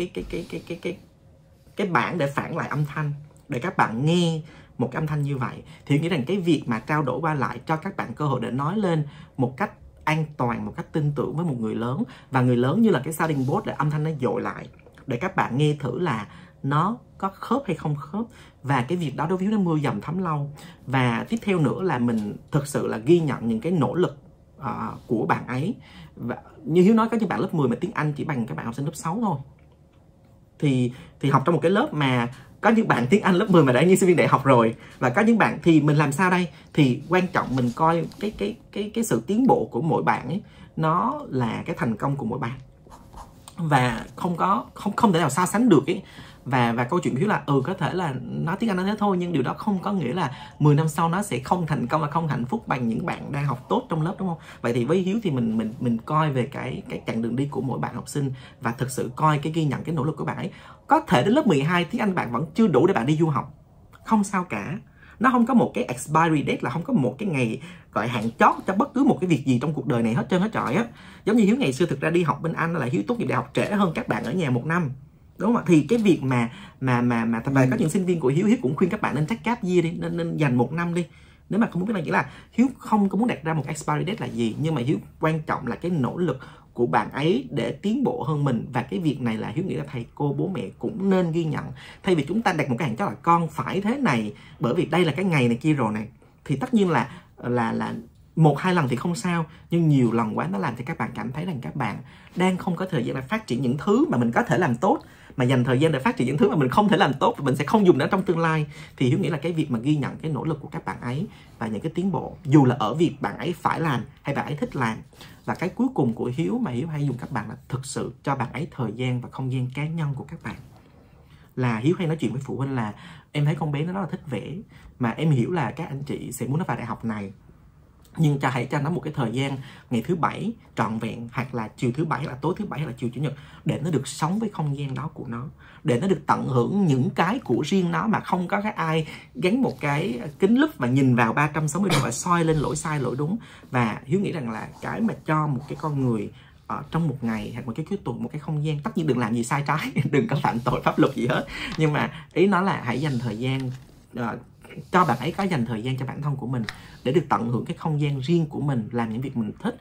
cái bảng để phản lại âm thanh, để các bạn nghe một cái âm thanh như vậy. Thì nghĩ rằng cái việc mà trao đổi qua lại cho các bạn cơ hội để nói lên một cách an toàn, một cách tin tưởng với một người lớn, và người lớn như là cái sounding board để âm thanh nó dội lại, để các bạn nghe thử là nó có khớp hay không khớp. Và cái việc đó đối với Hiếu nó mưa dầm thấm lâu. Và tiếp theo nữa là mình thực sự là ghi nhận những cái nỗ lực của bạn ấy. Và như Hiếu nói, có những bạn lớp 10 mà tiếng Anh chỉ bằng các bạn học sinh lớp 6 thôi. Thì học trong một cái lớp mà có những bạn tiếng Anh lớp 10 mà đã như sinh viên đại học rồi, và có những bạn thì mình làm sao đây? Thì quan trọng mình coi cái sự tiến bộ của mỗi bạn ấy, nó là cái thành công của mỗi bạn, và không thể nào so sánh được ấy. Và câu chuyện Hiếu là có thể là nói tiếng Anh nói thế thôi, nhưng điều đó không có nghĩa là 10 năm sau nó sẽ không thành công và không hạnh phúc bằng những bạn đang học tốt trong lớp, đúng không? Vậy thì với Hiếu thì mình coi về cái chặng đường đi của mỗi bạn học sinh, và thực sự coi cái ghi nhận cái nỗ lực của bạn ấy. Có thể đến lớp 12 tiếng Anh bạn vẫn chưa đủ để bạn đi du học, không sao cả. Nó không có một cái expiry date, là không có một cái ngày gọi hạn chót cho bất cứ một cái việc gì trong cuộc đời này hết trơn hết trọi á. Giống như Hiếu ngày xưa thực ra đi học bên Anh là Hiếu tốt nghiệp đại học trễ hơn các bạn ở nhà 1 năm, đúng không ạ? Thì cái việc mà thật ra có những sinh viên của Hiếu cũng khuyên các bạn nên take gap year đi, nên dành 1 năm đi. Nếu mà không muốn biết là nghĩa là Hiếu không có muốn đặt ra một expiry date là gì, nhưng mà Hiếu quan trọng là cái nỗ lực của bạn ấy để tiến bộ hơn mình. Và cái việc này là Hiếu nghĩ là thầy cô bố mẹ cũng nên ghi nhận, thay vì chúng ta đặt một cái hạn chót là con phải thế này bởi vì đây là cái ngày này kia rồi này. Thì tất nhiên là 1-2 lần thì không sao, nhưng nhiều lần quá nó làm cho các bạn cảm thấy rằng các bạn đang không có thời gian để phát triển những thứ mà mình có thể làm tốt, mà dành thời gian để phát triển những thứ mà mình không thể làm tốt và mình sẽ không dùng nó trong tương lai, thì Hiếu nghĩ là cái việc mà ghi nhận cái nỗ lực của các bạn ấy và những cái tiến bộ, dù là ở việc bạn ấy phải làm hay bạn ấy thích làm. Và cái cuối cùng của Hiếu mà Hiếu hay dùng các bạn là thực sự cho bạn ấy thời gian và không gian cá nhân của các bạn. Là Hiếu hay nói chuyện với phụ huynh là em thấy con bé nó rất là thích vẽ, mà em hiểu là các anh chị sẽ muốn nó vào đại học này, nhưng hãy cho nó một cái thời gian ngày thứ bảy trọn vẹn, hoặc là chiều thứ bảy, hoặc là tối thứ bảy, hoặc là chiều chủ nhật, để nó được sống với không gian đó của nó, để nó được tận hưởng những cái của riêng nó, mà không có cái ai gắn một cái kính lúp và nhìn vào 360 độ và soi lên lỗi sai lỗi đúng. Và Hiếu nghĩ rằng là cái mà cho một cái con người ở trong một ngày hoặc một cái cuối tuần một cái không gian, tất nhiên đừng làm gì sai trái, đừng có phạm tội pháp luật gì hết, nhưng mà ý nó là hãy dành thời gian, cho bạn ấy có dành thời gian cho bản thân của mình để được tận hưởng cái không gian riêng của mình, làm những việc mình thích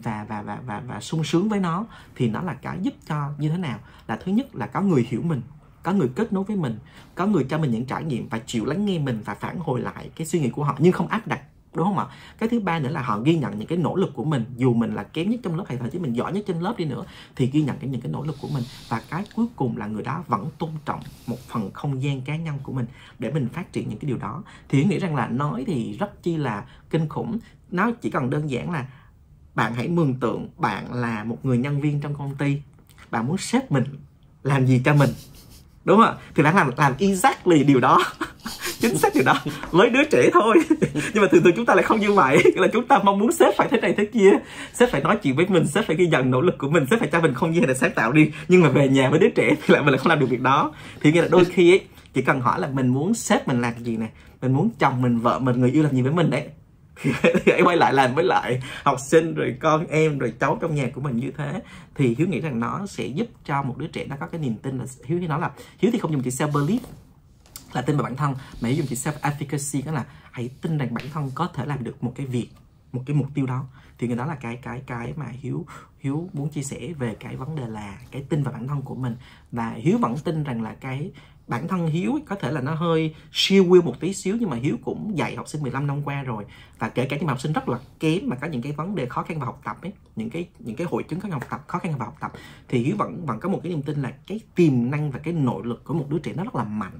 và sung sướng với nó. Thì nó là cái giúp cho như thế nào, là thứ nhất là có người hiểu mình, có người kết nối với mình, có người cho mình những trải nghiệm và chịu lắng nghe mình và phản hồi lại cái suy nghĩ của họ nhưng không áp đặt, đúng không ạ? Cái thứ ba nữa là họ ghi nhận những cái nỗ lực của mình, dù mình là kém nhất trong lớp hay thậm chí mình giỏi nhất trên lớp đi nữa, thì ghi nhận những cái nỗ lực của mình. Và cái cuối cùng là người đó vẫn tôn trọng một phần không gian cá nhân của mình để mình phát triển những cái điều đó. Thì nghĩ rằng là nói thì rất chi là kinh khủng. Nó chỉ cần đơn giản là bạn hãy mường tượng bạn là một người nhân viên trong công ty, bạn muốn sếp mình làm gì cho mình, đúng không ạ? Thì đã làm exactly điều đó chính xác điều đó với đứa trẻ thôi. Nhưng mà thường thường chúng ta lại không như vậy, là chúng ta mong muốn sếp phải thế này thế kia, sếp phải nói chuyện với mình, sếp phải ghi nhận nỗ lực của mình, sếp phải cho mình không gian để sáng tạo đi. Nhưng mà về nhà với đứa trẻ thì mình lại không làm được việc đó. Thì nghĩa là đôi khi ấy, chỉ cần hỏi là mình muốn sếp mình làm gì này, mình muốn chồng mình, vợ mình, người yêu làm gì với mình đấy, thì hãy quay lại làm với lại học sinh, rồi con em, rồi cháu trong nhà của mình như thế. Thì Hiếu nghĩ rằng nó sẽ giúp cho một đứa trẻ nó có cái niềm tin. Là Hiếu thì nói là Hiếu thì không dùng chữ self belief là tin vào bản thân, mà Hiếu dùng chữ self efficacy, đó là hãy tin rằng bản thân có thể làm được một cái việc, một cái mục tiêu đó. Thì cái đó là cái mà Hiếu muốn chia sẻ về cái vấn đề là cái tin vào bản thân của mình. Và Hiếu vẫn tin rằng là cái bản thân Hiếu có thể là nó hơi siêu will một tí xíu, nhưng mà Hiếu cũng dạy học sinh 15 năm qua rồi, và kể cả những học sinh rất là kém mà có những cái vấn đề khó khăn vào học tập ấy, những cái hội chứng khó khăn vào học tập, thì Hiếu vẫn có một cái niềm tin là cái tiềm năng và cái nội lực của một đứa trẻ nó rất là mạnh.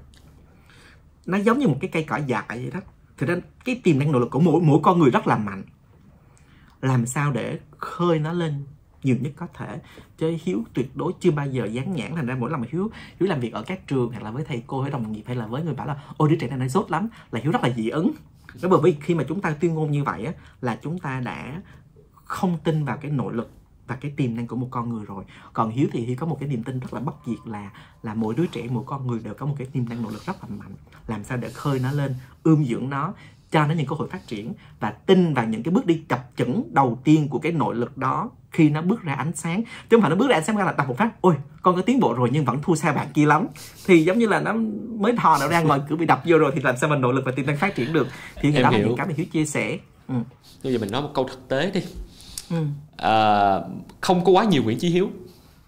Nó giống như một cái cây cỏ dại vậy đó. Thực ra cái tiềm năng nội lực của mỗi con người rất là mạnh. Làm sao để khơi nó lên nhiều nhất có thể. Chứ Hiếu tuyệt đối chưa bao giờ dán nhãn. Thành ra mỗi lần mà Hiếu làm việc ở các trường, hoặc là với thầy cô, với đồng nghiệp, hay là với người bảo là ôi đứa trẻ này nó dốt lắm, là Hiếu rất là dị ứng. Bởi vì khi mà chúng ta tuyên ngôn như vậy á, là chúng ta đã không tin vào cái nội lực và cái tiềm năng của một con người rồi. Còn Hiếu thì Hiếu có một cái niềm tin rất là bất diệt, là mỗi đứa trẻ, mỗi con người đều có một cái tiềm năng nội lực rất là mạnh. Làm sao để khơi nó lên, ươm dưỡng nó, cho nó những cơ hội phát triển, và tin vào những cái bước đi chập chững đầu tiên của cái nội lực đó khi nó bước ra ánh sáng. Chứ không phải nó bước ra ánh sáng là đập một phát, ôi con có tiến bộ rồi nhưng vẫn thua xa bạn kia lắm, thì giống như là nó mới thò nào ra ngoài cửa bị đập vô rồi, thì làm sao mà nội lực và tiềm năng phát triển được. Thì cái đó là những cái mà Hiếu chia sẻ. Bây giờ mình nói một câu thực tế đi. Không có quá nhiều Nguyễn Chí Hiếu.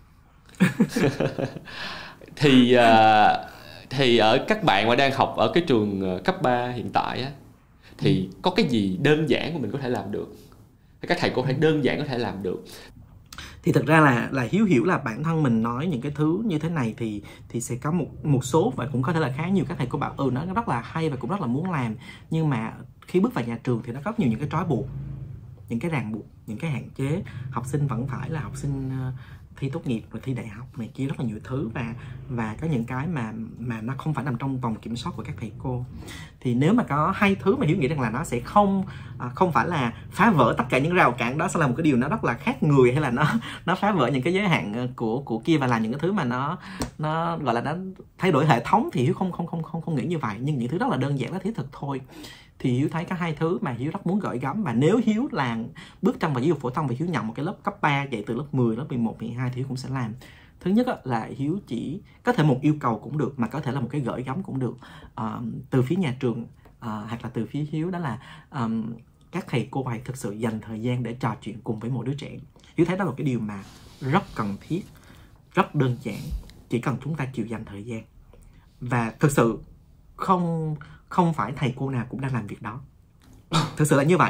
Thì ở các bạn mà đang học ở cái trường cấp 3 hiện tại á, thì có cái gì đơn giản mà mình có thể làm được, các thầy cô phải đơn giản có thể làm được? Thì thật ra là Hiếu hiểu là bản thân mình nói những cái thứ như thế này thì sẽ có một số, và cũng có thể là khá nhiều các thầy cô bảo nó rất là hay và cũng rất là muốn làm, nhưng mà khi bước vào nhà trường thì nó có rất nhiều những cái trói buộc, những cái ràng buộc, những cái hạn chế. Học sinh vẫn phải là học sinh thi tốt nghiệp rồi thi đại học này kia, rất là nhiều thứ, và có những cái mà nó không phải nằm trong vòng kiểm soát của các thầy cô. Thì nếu mà có hai thứ mà Hiếu nghĩ rằng là nó sẽ không phải là phá vỡ tất cả những rào cản đó, sẽ là một cái điều nó rất là khác người, hay là nó phá vỡ những cái giới hạn của kia và làm những cái thứ mà nó gọi là nó thay đổi hệ thống, thì Hiếu không nghĩ như vậy. Nhưng những thứ rất là đơn giản, nó thiết thực thôi. Thì Hiếu thấy có hai thứ mà Hiếu rất muốn gửi gắm. Và nếu Hiếu bước trong vào giáo dục phổ thông và Hiếu nhận một cái lớp cấp 3 dạy từ lớp 10, lớp 11, 12 thì Hiếu cũng sẽ làm. Thứ nhất là Hiếu chỉ có thể một yêu cầu cũng được, mà có thể là một cái gửi gắm cũng được, từ phía nhà trường hoặc là từ phía Hiếu, đó là các thầy cô hãy thực sự dành thời gian để trò chuyện cùng với mỗi đứa trẻ. Hiếu thấy đó là một cái điều mà rất cần thiết, rất đơn giản, chỉ cần chúng ta chịu dành thời gian. Và thực sự không phải thầy cô nào cũng đang làm việc đó. Thực sự là như vậy.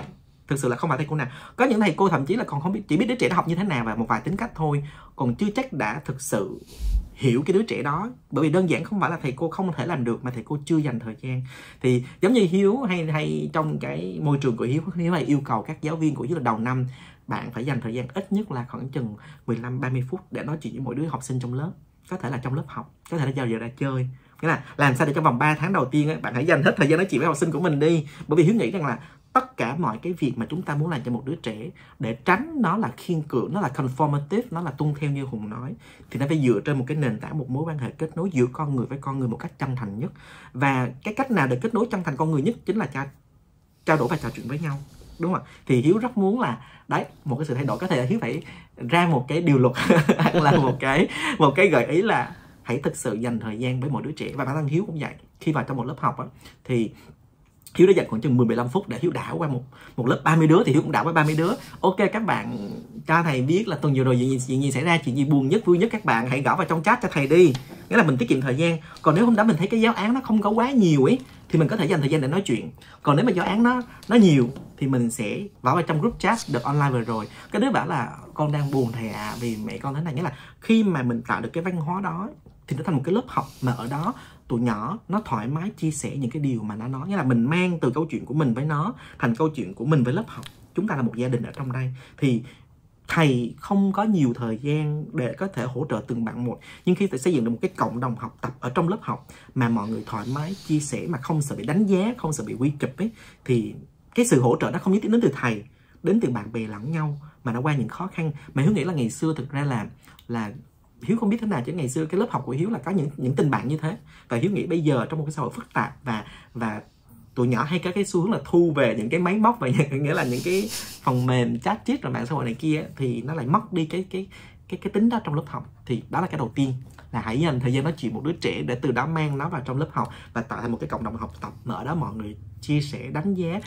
thực sự là không phải thầy cô nào. Có những thầy cô thậm chí là còn không biết, chỉ biết đứa trẻ nó học như thế nào và một vài tính cách thôi, còn chưa chắc đã thực sự hiểu cái đứa trẻ đó. Bởi vì đơn giản không phải là thầy cô không thể làm được, mà thầy cô chưa dành thời gian. Thì giống như Hiếu hay trong cái môi trường của Hiếu là yêu cầu các giáo viên của Hiếu là đầu năm bạn phải dành thời gian ít nhất là khoảng chừng 15-30 phút để nói chuyện với mỗi đứa học sinh trong lớp. Có thể là trong lớp học, có thể là giờ ra chơi. Nghĩa là làm sao để trong vòng 3 tháng đầu tiên ấy, bạn hãy dành hết thời gian nói chuyện với học sinh của mình đi. Bởi vì Hiếu nghĩ rằng là tất cả mọi cái việc mà chúng ta muốn làm cho một đứa trẻ, để tránh nó là khiên cưỡng, nó là conformative, nó là tuân theo như Hùng nói, thì nó phải dựa trên một cái nền tảng, một mối quan hệ kết nối giữa con người với con người một cách chân thành nhất. Và cái cách nào để kết nối chân thành con người nhất chính là trao đổi và trò chuyện với nhau, đúng không ạ? Thì Hiếu rất muốn là đấy, một cái sự thay đổi. Có thể là Hiếu phải ra một cái điều luật hoặc là một cái gợi ý là hãy thực sự dành thời gian với mỗi đứa trẻ. Và bản thân Hiếu cũng vậy. Khi vào trong một lớp học á, thì Hiếu đã dành khoảng chừng 10-15 phút để Hiếu đảo qua một lớp 30 đứa, thì Hiếu cũng đảo qua 30 đứa. Ok, các bạn cho thầy biết là tuần vừa rồi chuyện gì xảy ra, chuyện gì buồn nhất, vui nhất, các bạn hãy gõ vào trong chat cho thầy đi. Nghĩa là mình tiết kiệm thời gian. Còn nếu hôm đó mình thấy cái giáo án nó không có quá nhiều ấy, thì mình có thể dành thời gian để nói chuyện. Còn nếu mà giáo án nó nhiều thì mình sẽ vào trong group chat đợt online vừa rồi. Cái đứa bảo là con đang buồn thầy ạ, vì mẹ con thế này. Nghĩa là khi mà mình tạo được cái văn hóa đó thì nó thành một cái lớp học mà ở đó tụi nhỏ nó thoải mái chia sẻ những cái điều mà nó nói. Nghĩa là mình mang từ câu chuyện của mình với nó thành câu chuyện của mình với lớp học. Chúng ta là một gia đình ở trong đây. Thì thầy không có nhiều thời gian để có thể hỗ trợ từng bạn một. Nhưng khi xây dựng được một cái cộng đồng học tập ở trong lớp học mà mọi người thoải mái chia sẻ mà không sợ bị đánh giá, không sợ bị quy chụp ấy, thì cái sự hỗ trợ đó không nhất thiết đến từ thầy, đến từ bạn bè lẫn nhau, mà nó qua những khó khăn. Mà Hiếu nghĩ là ngày xưa thực ra là Hiếu không biết thế nào chứ ngày xưa cái lớp học của Hiếu là có những tình bạn như thế. Và Hiếu nghĩ bây giờ trong một cái xã hội phức tạp và tụi nhỏ hay có cái xu hướng là thu về những cái máy móc, và nghĩa là những cái phần mềm chat chít rồi mạng xã hội này kia, thì nó lại mất đi cái tính đó trong lớp học. Thì đó là cái đầu tiên, là hãy dành thời gian nói chuyện một đứa trẻ để từ đó mang nó vào trong lớp học và tạo thành một cái cộng đồng học tập mà ở đó mọi người chia sẻ, đánh giá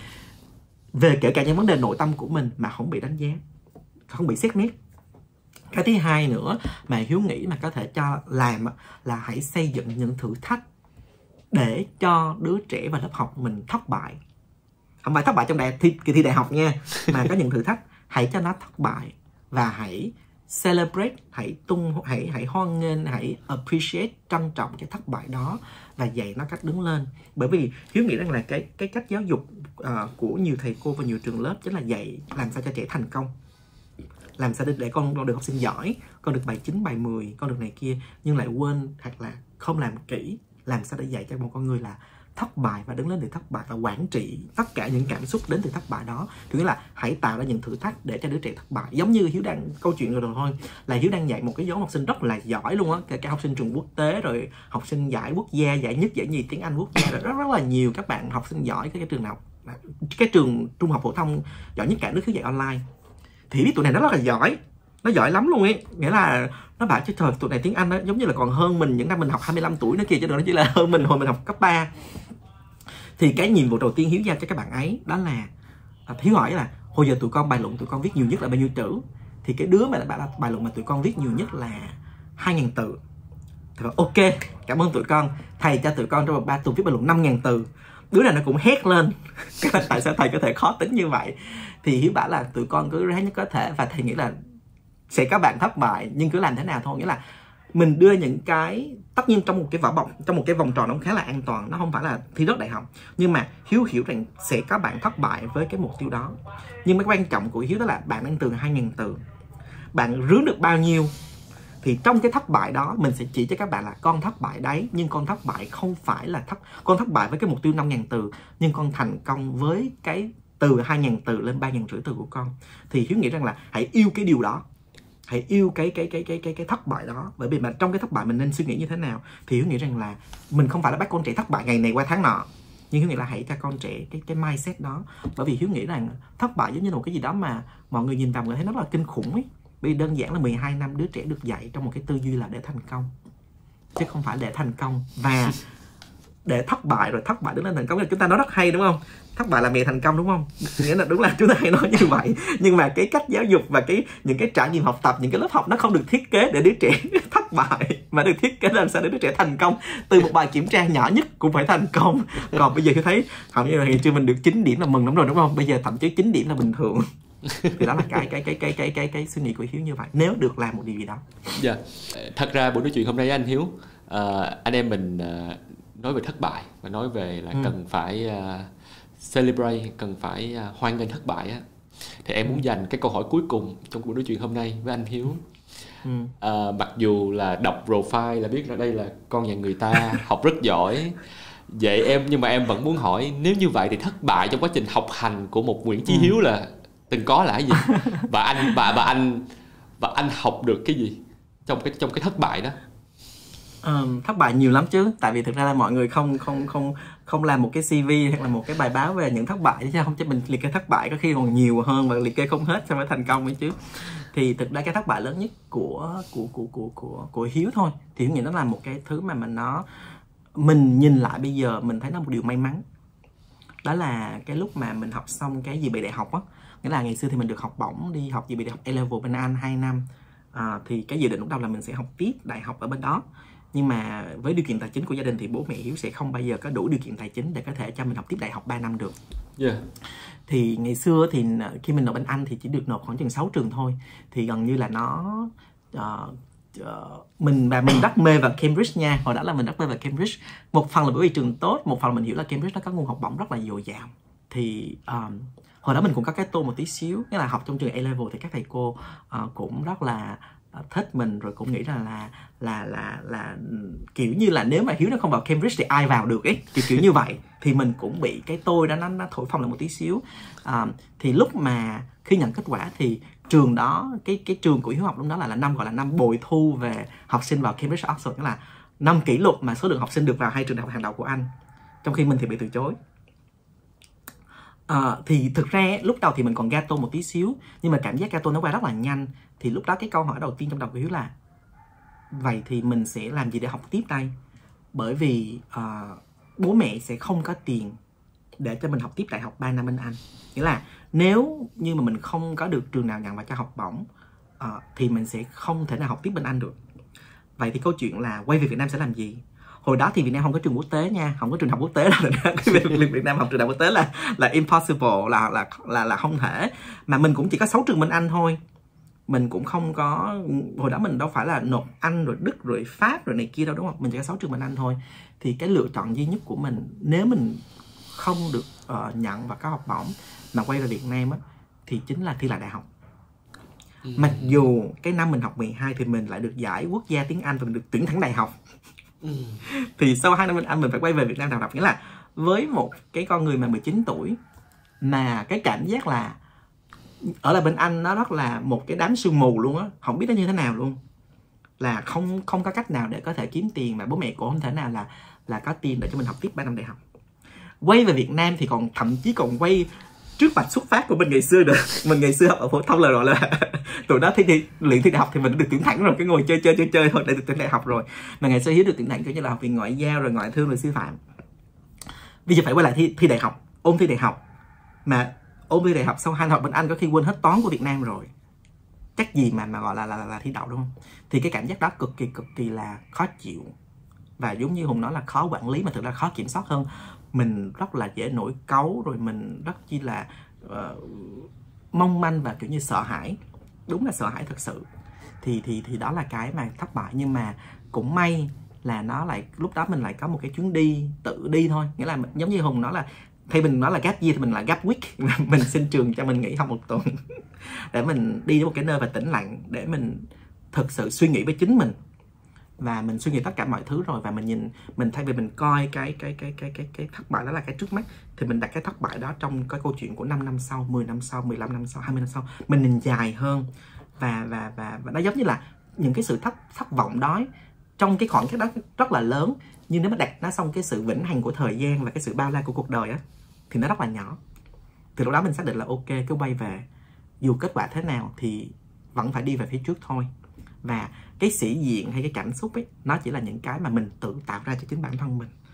về kể cả những vấn đề nội tâm của mình mà không bị đánh giá, không bị xét nét. Cái thứ hai nữa mà Hiếu nghĩ mà có thể cho làm là hãy xây dựng những thử thách để cho đứa trẻ vào lớp học mình thất bại. Không phải thất bại trong kỳ thi đại học nha, mà có những thử thách hãy cho nó thất bại và hãy celebrate, hãy hoan nghênh, hãy appreciate, trân trọng cái thất bại đó và dạy nó cách đứng lên. Bởi vì Hiếu nghĩ rằng là cái cách giáo dục của nhiều thầy cô và nhiều trường lớp chính là dạy làm sao cho trẻ thành công, làm sao để con được học sinh giỏi, con được bài 9, bài 10, con được này kia, nhưng lại quên hoặc là không làm kỹ làm sao để dạy cho một con người là thất bại và đứng lên từ thất bại và quản trị tất cả những cảm xúc đến từ thất bại đó. Thì nghĩa là hãy tạo ra những thử thách để cho đứa trẻ thất bại. Giống như Hiếu đang câu chuyện rồi thôi, là Hiếu đang dạy một cái nhóm học sinh rất là giỏi luôn á, kể cả học sinh trường quốc tế, rồi học sinh giải quốc gia, giải nhất, giải nhì tiếng Anh quốc gia, rồi rất là nhiều các bạn học sinh giỏi cái trường nào, cái trường trung học phổ thông giỏi nhất cả nước Hiếu dạy online. Thì biết tụi này nó rất là giỏi, nó giỏi lắm luôn ấy. Nghĩa là nó bảo chứ trời, tụi này tiếng Anh đó giống như là còn hơn mình những năm mình học 25 tuổi nữa kìa, chứ đừng nói chỉ là hơn mình hồi mình học cấp 3. Thì cái nhiệm vụ đầu tiên Hiếu giao cho các bạn ấy đó là Hiếu hỏi là hồi giờ tụi con bài luận tụi con viết nhiều nhất là bao nhiêu chữ. Thì cái đứa mà bảo là bài luận mà tụi con viết nhiều nhất là 2.000 từ. Thì bảo ok, cảm ơn tụi con, thầy cho tụi con trong vòng 3 tuần viết bài luận 5.000 từ. Đứa này nó cũng hét lên tại sao thầy có thể khó tính như vậy. Thì Hiếu bảo là tụi con cứ ráng nhất có thể, và thầy nghĩ là sẽ có bạn thất bại nhưng cứ làm thế nào thôi. Nghĩa là mình đưa những cái, tất nhiên trong một cái vỏ bọc, trong một cái vòng tròn nó khá là an toàn, nó không phải là thi rớt đại học, nhưng mà Hiếu hiểu rằng sẽ có bạn thất bại với cái mục tiêu đó. Nhưng cái quan trọng của Hiếu đó là bạn đang từ 2.000 từ, bạn rướn được bao nhiêu. Thì trong cái thất bại đó mình sẽ chỉ cho các bạn là con thất bại đấy, nhưng con thất bại không phải là con thất bại với cái mục tiêu 5.000 từ, nhưng con thành công với cái từ 2.000 từ lên 3.500 từ của con. Thì Hiếu nghĩ rằng là hãy yêu cái điều đó, hãy yêu cái thất bại đó. Bởi vì mà trong cái thất bại mình nên suy nghĩ như thế nào. Thì Hiếu nghĩ rằng là mình không phải là bắt con trẻ thất bại ngày này qua tháng nọ, nhưng Hiếu nghĩ là hãy cho con trẻ cái mindset đó. Bởi vì Hiếu nghĩ rằng thất bại giống như một cái gì đó mà mọi người nhìn vào người thấy nó rất là kinh khủng ấy. Vì đơn giản là 12 năm đứa trẻ được dạy trong một cái tư duy là để thành công, chứ không phải để thành công. Và để thất bại rồi thất bại đứng lên thành công. Chúng ta nói rất hay đúng không? Thất bại là mẹ thành công đúng không? Nghĩa là đúng là chúng ta hay nói như vậy. Nhưng mà cái cách giáo dục và những cái trải nghiệm học tập, những cái lớp học nó không được thiết kế để đứa trẻ thất bại, mà được thiết kế làm sao để đứa trẻ thành công. Từ một bài kiểm tra nhỏ nhất cũng phải thành công. Còn bây giờ tôi thấy hầu như là ngày xưa mình được 9 điểm là mừng lắm rồi đúng không? Bây giờ thậm chí 9 điểm là bình thường. Thì đó là cái suy nghĩ của Hiếu như vậy, nếu được làm một điều gì đó. Dạ. Thật ra buổi nói chuyện hôm nay với anh Hiếu, anh em mình nói về thất bại và nói về là cần phải celebrate, cần phải hoan nghênh thất bại á. Thì em muốn dành cái câu hỏi cuối cùng trong buổi nói chuyện hôm nay với anh Hiếu. Mặc dù là đọc profile là biết là đây là con nhà người ta, học rất giỏi vậy em, nhưng mà em vẫn muốn hỏi, nếu như vậy thì thất bại trong quá trình học hành của một Nguyễn Chí Hiếu là từng có là cái gì, và anh học được cái gì trong cái thất bại đó? Thất bại nhiều lắm chứ, tại vì thực ra là mọi người không làm một cái CV hoặc là một cái bài báo về những thất bại chứ không, chứ mình liệt kê thất bại có khi còn nhiều hơn và liệt kê không hết sao phải thành công ấy chứ. Thì thực ra cái thất bại lớn nhất của Hiếu thôi, thì Hiếu nghĩ nó là một cái thứ mà mình nhìn lại bây giờ mình thấy nó một điều may mắn. Đó là cái lúc mà mình học xong cái dự bị đại học á, nghĩa là ngày xưa thì mình được học bổng đi học dự bị đại học A-level bên Anh 2 năm. Thì cái dự định lúc đầu là mình sẽ học tiếp đại học ở bên đó. Nhưng mà với điều kiện tài chính của gia đình thì bố mẹ Hiếu sẽ không bao giờ có đủ điều kiện tài chính để có thể cho mình học tiếp đại học 3 năm được. Thì ngày xưa thì khi mình nộp bên Anh thì chỉ được nộp khoảng chừng 6 trường thôi. Thì gần như là mình rất mê vào Cambridge nha. Hồi đó là mình rất mê vào Cambridge. Một phần là bởi vì trường tốt, một phần là mình hiểu là Cambridge nó có nguồn học bổng rất là dồi dào. Thì hồi đó mình cũng có cái tô một tí xíu, nghĩa là học trong trường A-level thì các thầy cô cũng rất là thích mình, rồi cũng nghĩ là kiểu như là nếu mà Hiếu nó không vào Cambridge thì ai vào được ấy, kiểu như vậy. Thì mình cũng bị cái tôi đó nó thổi phồng lại một tí xíu. Thì lúc mà khi nhận kết quả thì trường đó, cái trường của Hiếu học lúc đó là năm gọi là năm bội thu về học sinh vào Cambridge Oxford, nghĩa là năm kỷ lục mà số lượng học sinh được vào 2 trường đại học hàng đầu của Anh, trong khi mình thì bị từ chối. Thì thực ra lúc đầu thì mình còn gato một tí xíu, nhưng mà cảm giác gato nó qua rất là nhanh. Thì lúc đó cái câu hỏi đầu tiên trong đầu của Hiếu là vậy thì mình sẽ làm gì để học tiếp đây? Bởi vì bố mẹ sẽ không có tiền để cho mình học tiếp đại học 3 năm bên Anh. Nghĩa là nếu như mà mình không có được trường nào nhận vào cho học bổng thì mình sẽ không thể nào học tiếp bên Anh được. Vậy thì câu chuyện là quay về Việt Nam sẽ làm gì? Hồi đó thì Việt Nam không có trường quốc tế nha, không có trường học quốc tế, là cái việc Việt Nam học trường đại học quốc tế là impossible, là không thể. Mà mình cũng chỉ có 6 trường bên Anh thôi. Mình cũng không có, hồi đó mình đâu phải là nộp Anh rồi Đức rồi Pháp rồi này kia đâu đúng không? Mình chỉ có 6 trường bên Anh thôi. Thì cái lựa chọn duy nhất của mình nếu mình không được nhận vào các học bổng mà quay về Việt Nam á, thì chính là thi lại đại học. Mặc dù cái năm mình học 12 thì mình lại được giải quốc gia tiếng Anh và mình được tuyển thẳng đại học. Thì sau 2 năm bên Anh mình phải quay về Việt Nam học. Nghĩa là với một cái con người mà 19 tuổi mà cái cảm giác là ở lại bên Anh nó rất là một cái đám sương mù luôn á, không biết nó như thế nào luôn, là không có cách nào để có thể kiếm tiền, mà bố mẹ cũng không thể nào là có tiền để cho mình học tiếp 3 năm đại học. Quay về Việt Nam thì còn thậm chí còn quay trước vạch xuất phát của mình ngày xưa được. Mình ngày xưa học ở phổ thông là gọi là tụi đó luyện thi đại học thì mình được tuyển thẳng rồi, cái ngồi chơi thôi để được tuyển đại học rồi. Mà ngày xưa Hiếu được tuyển thẳng kiểu như là học viện ngoại giao rồi ngoại thương rồi sư phạm. Bây giờ phải quay lại thi đại học, ôn thi đại học. Mà ôn thi đại học sau 2 năm học bên Anh có khi quên hết toán của Việt Nam rồi, chắc gì mà gọi là thi đậu đúng không? Thì cái cảm giác đó cực kỳ là khó chịu, và giống như Hùng nói là khó quản lý, mà thực ra khó kiểm soát hơn. Mình rất là dễ nổi cáu, rồi mình rất chi là mong manh và kiểu như sợ hãi, đúng là sợ hãi thật sự. Thì đó là cái mà thất bại. Nhưng mà cũng may là nó lại, lúc đó mình lại có một cái chuyến đi tự đi thôi. Nghĩa là giống như Hùng nói là thay mình nói là gap year thì mình là gap week. Mình xin trường cho mình nghỉ học 1 tuần để mình đi đến một cái nơi và tĩnh lặng, để mình thực sự suy nghĩ với chính mình. Và mình suy nghĩ tất cả mọi thứ rồi, và mình thay vì mình coi cái thất bại đó là cái trước mắt, thì mình đặt cái thất bại đó trong cái câu chuyện của 5 năm sau, 10 năm sau, 15 năm sau, 20 năm sau. Mình nhìn dài hơn, và nó giống như là những cái sự thất vọng đó trong cái khoảng cách đó rất là lớn, nhưng nếu mà đặt nó xong cái sự vĩnh hằng của thời gian và cái sự bao la của cuộc đời á, thì nó rất là nhỏ. Từ lúc đó mình xác định là ok, cứ quay về, dù kết quả thế nào thì vẫn phải đi về phía trước thôi. Và cái sĩ diện hay cái cảm xúc ấy, nó chỉ là những cái mà mình tự tạo ra cho chính bản thân mình.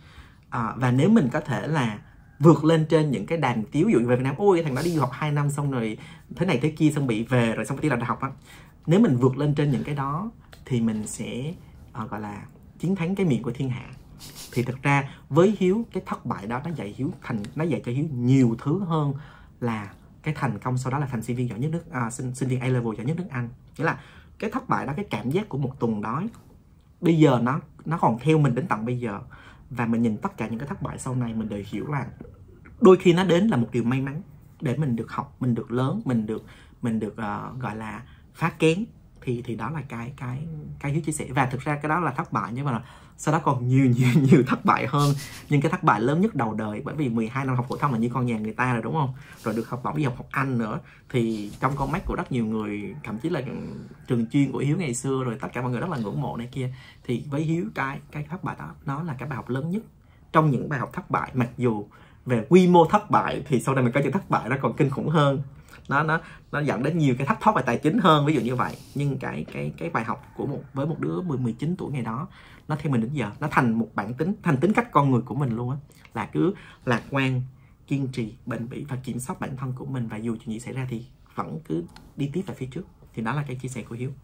Và nếu mình có thể là vượt lên trên những cái đàm tiếu, ví dụ về Việt Nam, ôi thằng đó đi du học 2 năm xong rồi thế này thế kia, xong bị về rồi xong phải đi làm đại học á, nếu mình vượt lên trên những cái đó thì mình sẽ gọi là chiến thắng cái miền của thiên hạ. Thì thực ra với Hiếu, cái thất bại đó nó dạy cho Hiếu nhiều thứ hơn là cái thành công sau đó là thành sinh viên giỏi nhất nước, sinh viên A-level giỏi nhất nước Anh. Nghĩa là cái thất bại đó, cái cảm giác của một tuần đó bây giờ nó còn theo mình đến tận bây giờ. Và mình nhìn tất cả những cái thất bại sau này, mình đều hiểu là đôi khi nó đến là một điều may mắn để mình được học, mình được lớn, mình được gọi là phá kén. Thì đó là cái Hiếu chia sẻ. Và thực ra cái đó là thất bại, nhưng mà sau đó còn nhiều thất bại hơn. Nhưng cái thất bại lớn nhất đầu đời, bởi vì 12 năm học phổ thông là như con nhà người ta rồi, đúng không? Rồi được học bổng đi học Anh nữa. Thì trong con mắt của rất nhiều người, thậm chí là trường chuyên của Hiếu ngày xưa, rồi tất cả mọi người rất là ngưỡng mộ này kia. Thì với Hiếu, cái thất bại đó nó là cái bài học lớn nhất trong những bài học thất bại. Mặc dù về quy mô thất bại thì sau này mình có những thất bại nó còn kinh khủng hơn, nó dẫn đến nhiều cái thất thoát về tài chính hơn, ví dụ như vậy. Nhưng cái bài học của với một đứa 19 tuổi ngày đó, nó theo mình đến giờ, nó thành một bản tính, thành tính cách con người của mình luôn á, là cứ lạc quan, kiên trì, bền bỉ và kiểm soát bản thân của mình, và dù chuyện gì xảy ra thì vẫn cứ đi tiếp về phía trước. Thì đó là cái chia sẻ của Hiếu.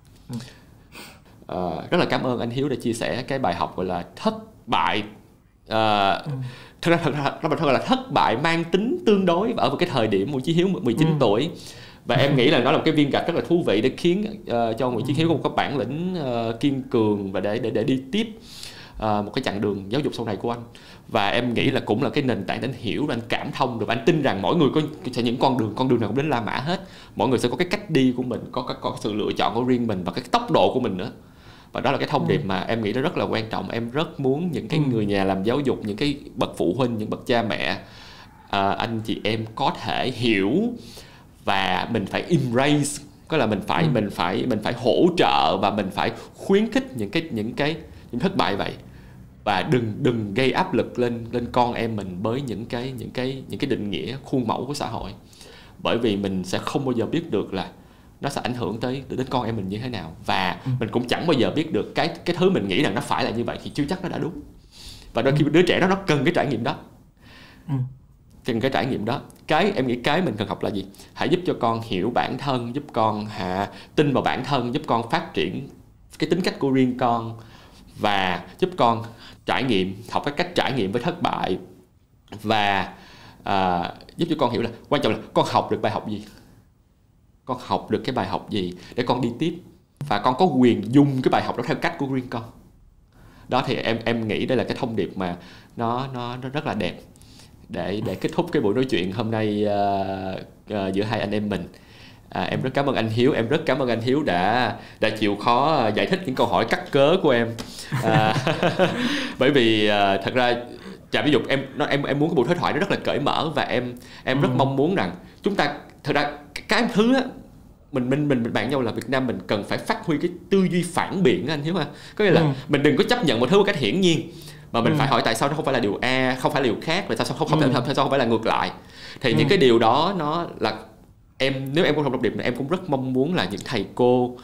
Rất là cảm ơn anh Hiếu đã chia sẻ cái bài học gọi là thất bại. Thật ra là thất bại mang tính tương đối ở một cái thời điểm của Chí Hiếu 19 tuổi. Và em nghĩ là nó là một cái viên gạch rất là thú vị để khiến cho Nguyễn Chí Hiếu có một cái bản lĩnh kiên cường và để đi tiếp một cái chặng đường giáo dục sau này của anh. Và em nghĩ là cũng là cái nền tảng để anh hiểu và anh cảm thông được. Anh tin rằng mỗi người sẽ những con đường nào cũng đến La Mã hết. Mỗi người sẽ có cái cách đi của mình, có sự lựa chọn của riêng mình và cái tốc độ của mình nữa. Và đó là cái thông điệp mà em nghĩ nó rất là quan trọng. Em rất muốn những cái người nhà làm giáo dục, những cái bậc phụ huynh, những bậc cha mẹ, anh chị em có thể hiểu và mình phải embrace, có là mình phải hỗ trợ và mình phải khuyến khích những thất bại vậy. Và đừng gây áp lực lên con em mình với những cái định nghĩa khuôn mẫu của xã hội. Bởi vì mình sẽ không bao giờ biết được là nó sẽ ảnh hưởng đến con em mình như thế nào. Và mình cũng chẳng bao giờ biết được cái thứ mình nghĩ rằng nó phải là như vậy thì chưa chắc nó đã đúng. Và đôi khi đứa trẻ nó cần cái trải nghiệm đó. Cần cái trải nghiệm đó. Em nghĩ cái mình cần học là gì? Hãy giúp cho con hiểu bản thân, giúp con tin vào bản thân, giúp con phát triển cái tính cách của riêng con, và giúp con trải nghiệm, học cái cách trải nghiệm với thất bại, và giúp cho con hiểu là quan trọng là con học được bài học gì, con học được cái bài học gì để con đi tiếp, và con có quyền dùng cái bài học đó theo cách của riêng con. Đó thì em nghĩ đây là cái thông điệp mà nó rất là đẹp để kết thúc cái buổi nói chuyện hôm nay giữa hai anh em mình. Em rất cảm ơn anh Hiếu, em rất cảm ơn anh Hiếu đã chịu khó giải thích những câu hỏi cắt cớ của em. Bởi vì thật ra trạm giáo dục em muốn cái buổi đối thoại nó rất là cởi mở, và em rất mong muốn rằng chúng ta, thật ra cái thứ á, mình bạn nhau là Việt Nam mình cần phải phát huy cái tư duy phản biện anh Hiếu ha. Có nghĩa là mình đừng có chấp nhận một thứ một cách hiển nhiên, mà mình phải hỏi tại sao nó không phải là điều A, không phải là điều khác, và tại sao không phải là ngược lại. Thì những cái điều đó nó là nếu em có thông điệp này, em cũng rất mong muốn là những thầy cô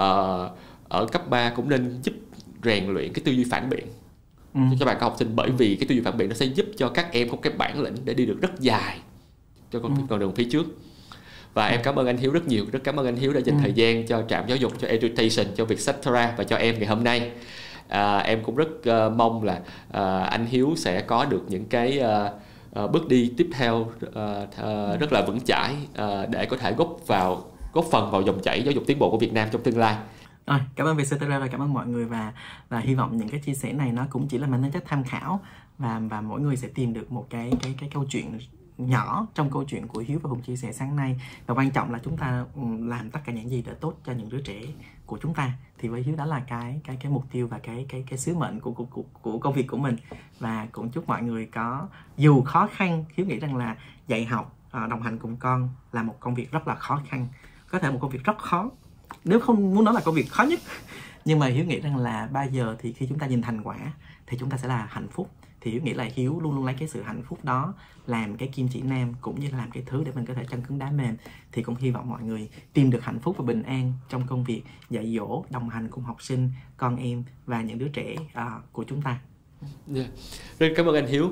ở cấp 3 cũng nên giúp rèn luyện cái tư duy phản biện cho bạn các học sinh. Bởi vì cái tư duy phản biện nó sẽ giúp cho các em có cái bản lĩnh để đi được rất dài cho con đường phía trước. Và em cảm ơn anh Hiếu rất nhiều, rất cảm ơn anh Hiếu đã dành thời gian cho trạm giáo dục, cho Education, cho Vietcetera và cho em ngày hôm nay. Em cũng rất mong là anh Hiếu sẽ có được những cái bước đi tiếp theo rất là vững chãi để có thể góp phần vào dòng chảy giáo dục tiến bộ của Việt Nam trong tương lai. Rồi, cảm ơn Vietcetera và cảm ơn mọi người, và hy vọng những cái chia sẻ này nó cũng chỉ là mang tính chất tham khảo, và mỗi người sẽ tìm được một cái câu chuyện nhỏ trong câu chuyện của Hiếu và Hùng chia sẻ sáng nay. Và quan trọng là chúng ta làm tất cả những gì để tốt cho những đứa trẻ của chúng ta. Thì với Hiếu đó là cái mục tiêu và cái sứ mệnh của công việc của mình. Và cũng chúc mọi người dù khó khăn, Hiếu nghĩ rằng là dạy học, đồng hành cùng con là một công việc rất là khó khăn, có thể một công việc rất khó, nếu không muốn nói là công việc khó nhất. Nhưng mà Hiếu nghĩ rằng là bao giờ thì khi chúng ta nhìn thành quả thì chúng ta sẽ là hạnh phúc. Thì Hiếu nghĩ là Hiếu luôn luôn lấy cái sự hạnh phúc đó làm cái kim chỉ nam, cũng như làm cái thứ để mình có thể chân cứng đá mềm. Thì cũng hy vọng mọi người tìm được hạnh phúc và bình an trong công việc dạy dỗ, đồng hành cùng học sinh, con em và những đứa trẻ của chúng ta. Yeah. Rất cảm ơn anh Hiếu.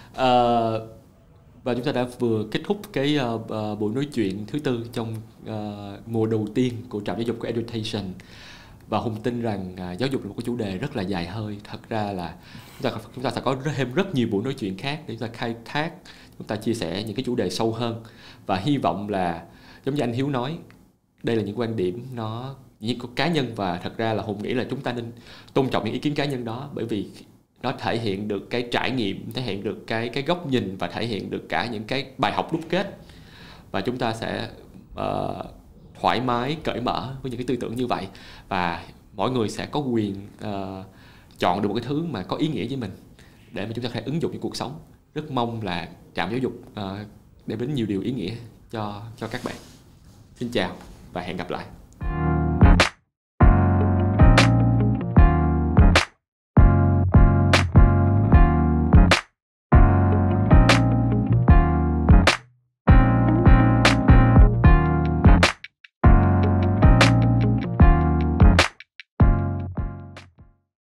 Và chúng ta đã vừa kết thúc cái buổi nói chuyện thứ tư trong mùa đầu tiên của trạm giáo dục của Education. Và Hùng tin rằng giáo dục là một cái chủ đề rất là dài hơi. Thật ra là chúng ta sẽ có thêm rất nhiều buổi nói chuyện khác để chúng ta khai thác, chúng ta chia sẻ những cái chủ đề sâu hơn. Và hy vọng là giống như anh Hiếu nói, đây là những quan điểm nó những cá nhân, và thật ra là Hùng nghĩ là chúng ta nên tôn trọng những ý kiến cá nhân đó, bởi vì nó thể hiện được cái trải nghiệm, thể hiện được cái góc nhìn và thể hiện được cả những cái bài học đúc kết. Và chúng ta sẽ thoải mái, cởi mở với những cái tư tưởng như vậy, và mỗi người sẽ có quyền chọn được một cái thứ mà có ý nghĩa với mình để mà chúng ta có thể ứng dụng trong cuộc sống. Rất mong là trạm giáo dục đem đến nhiều điều ý nghĩa cho các bạn. Xin chào và hẹn gặp lại.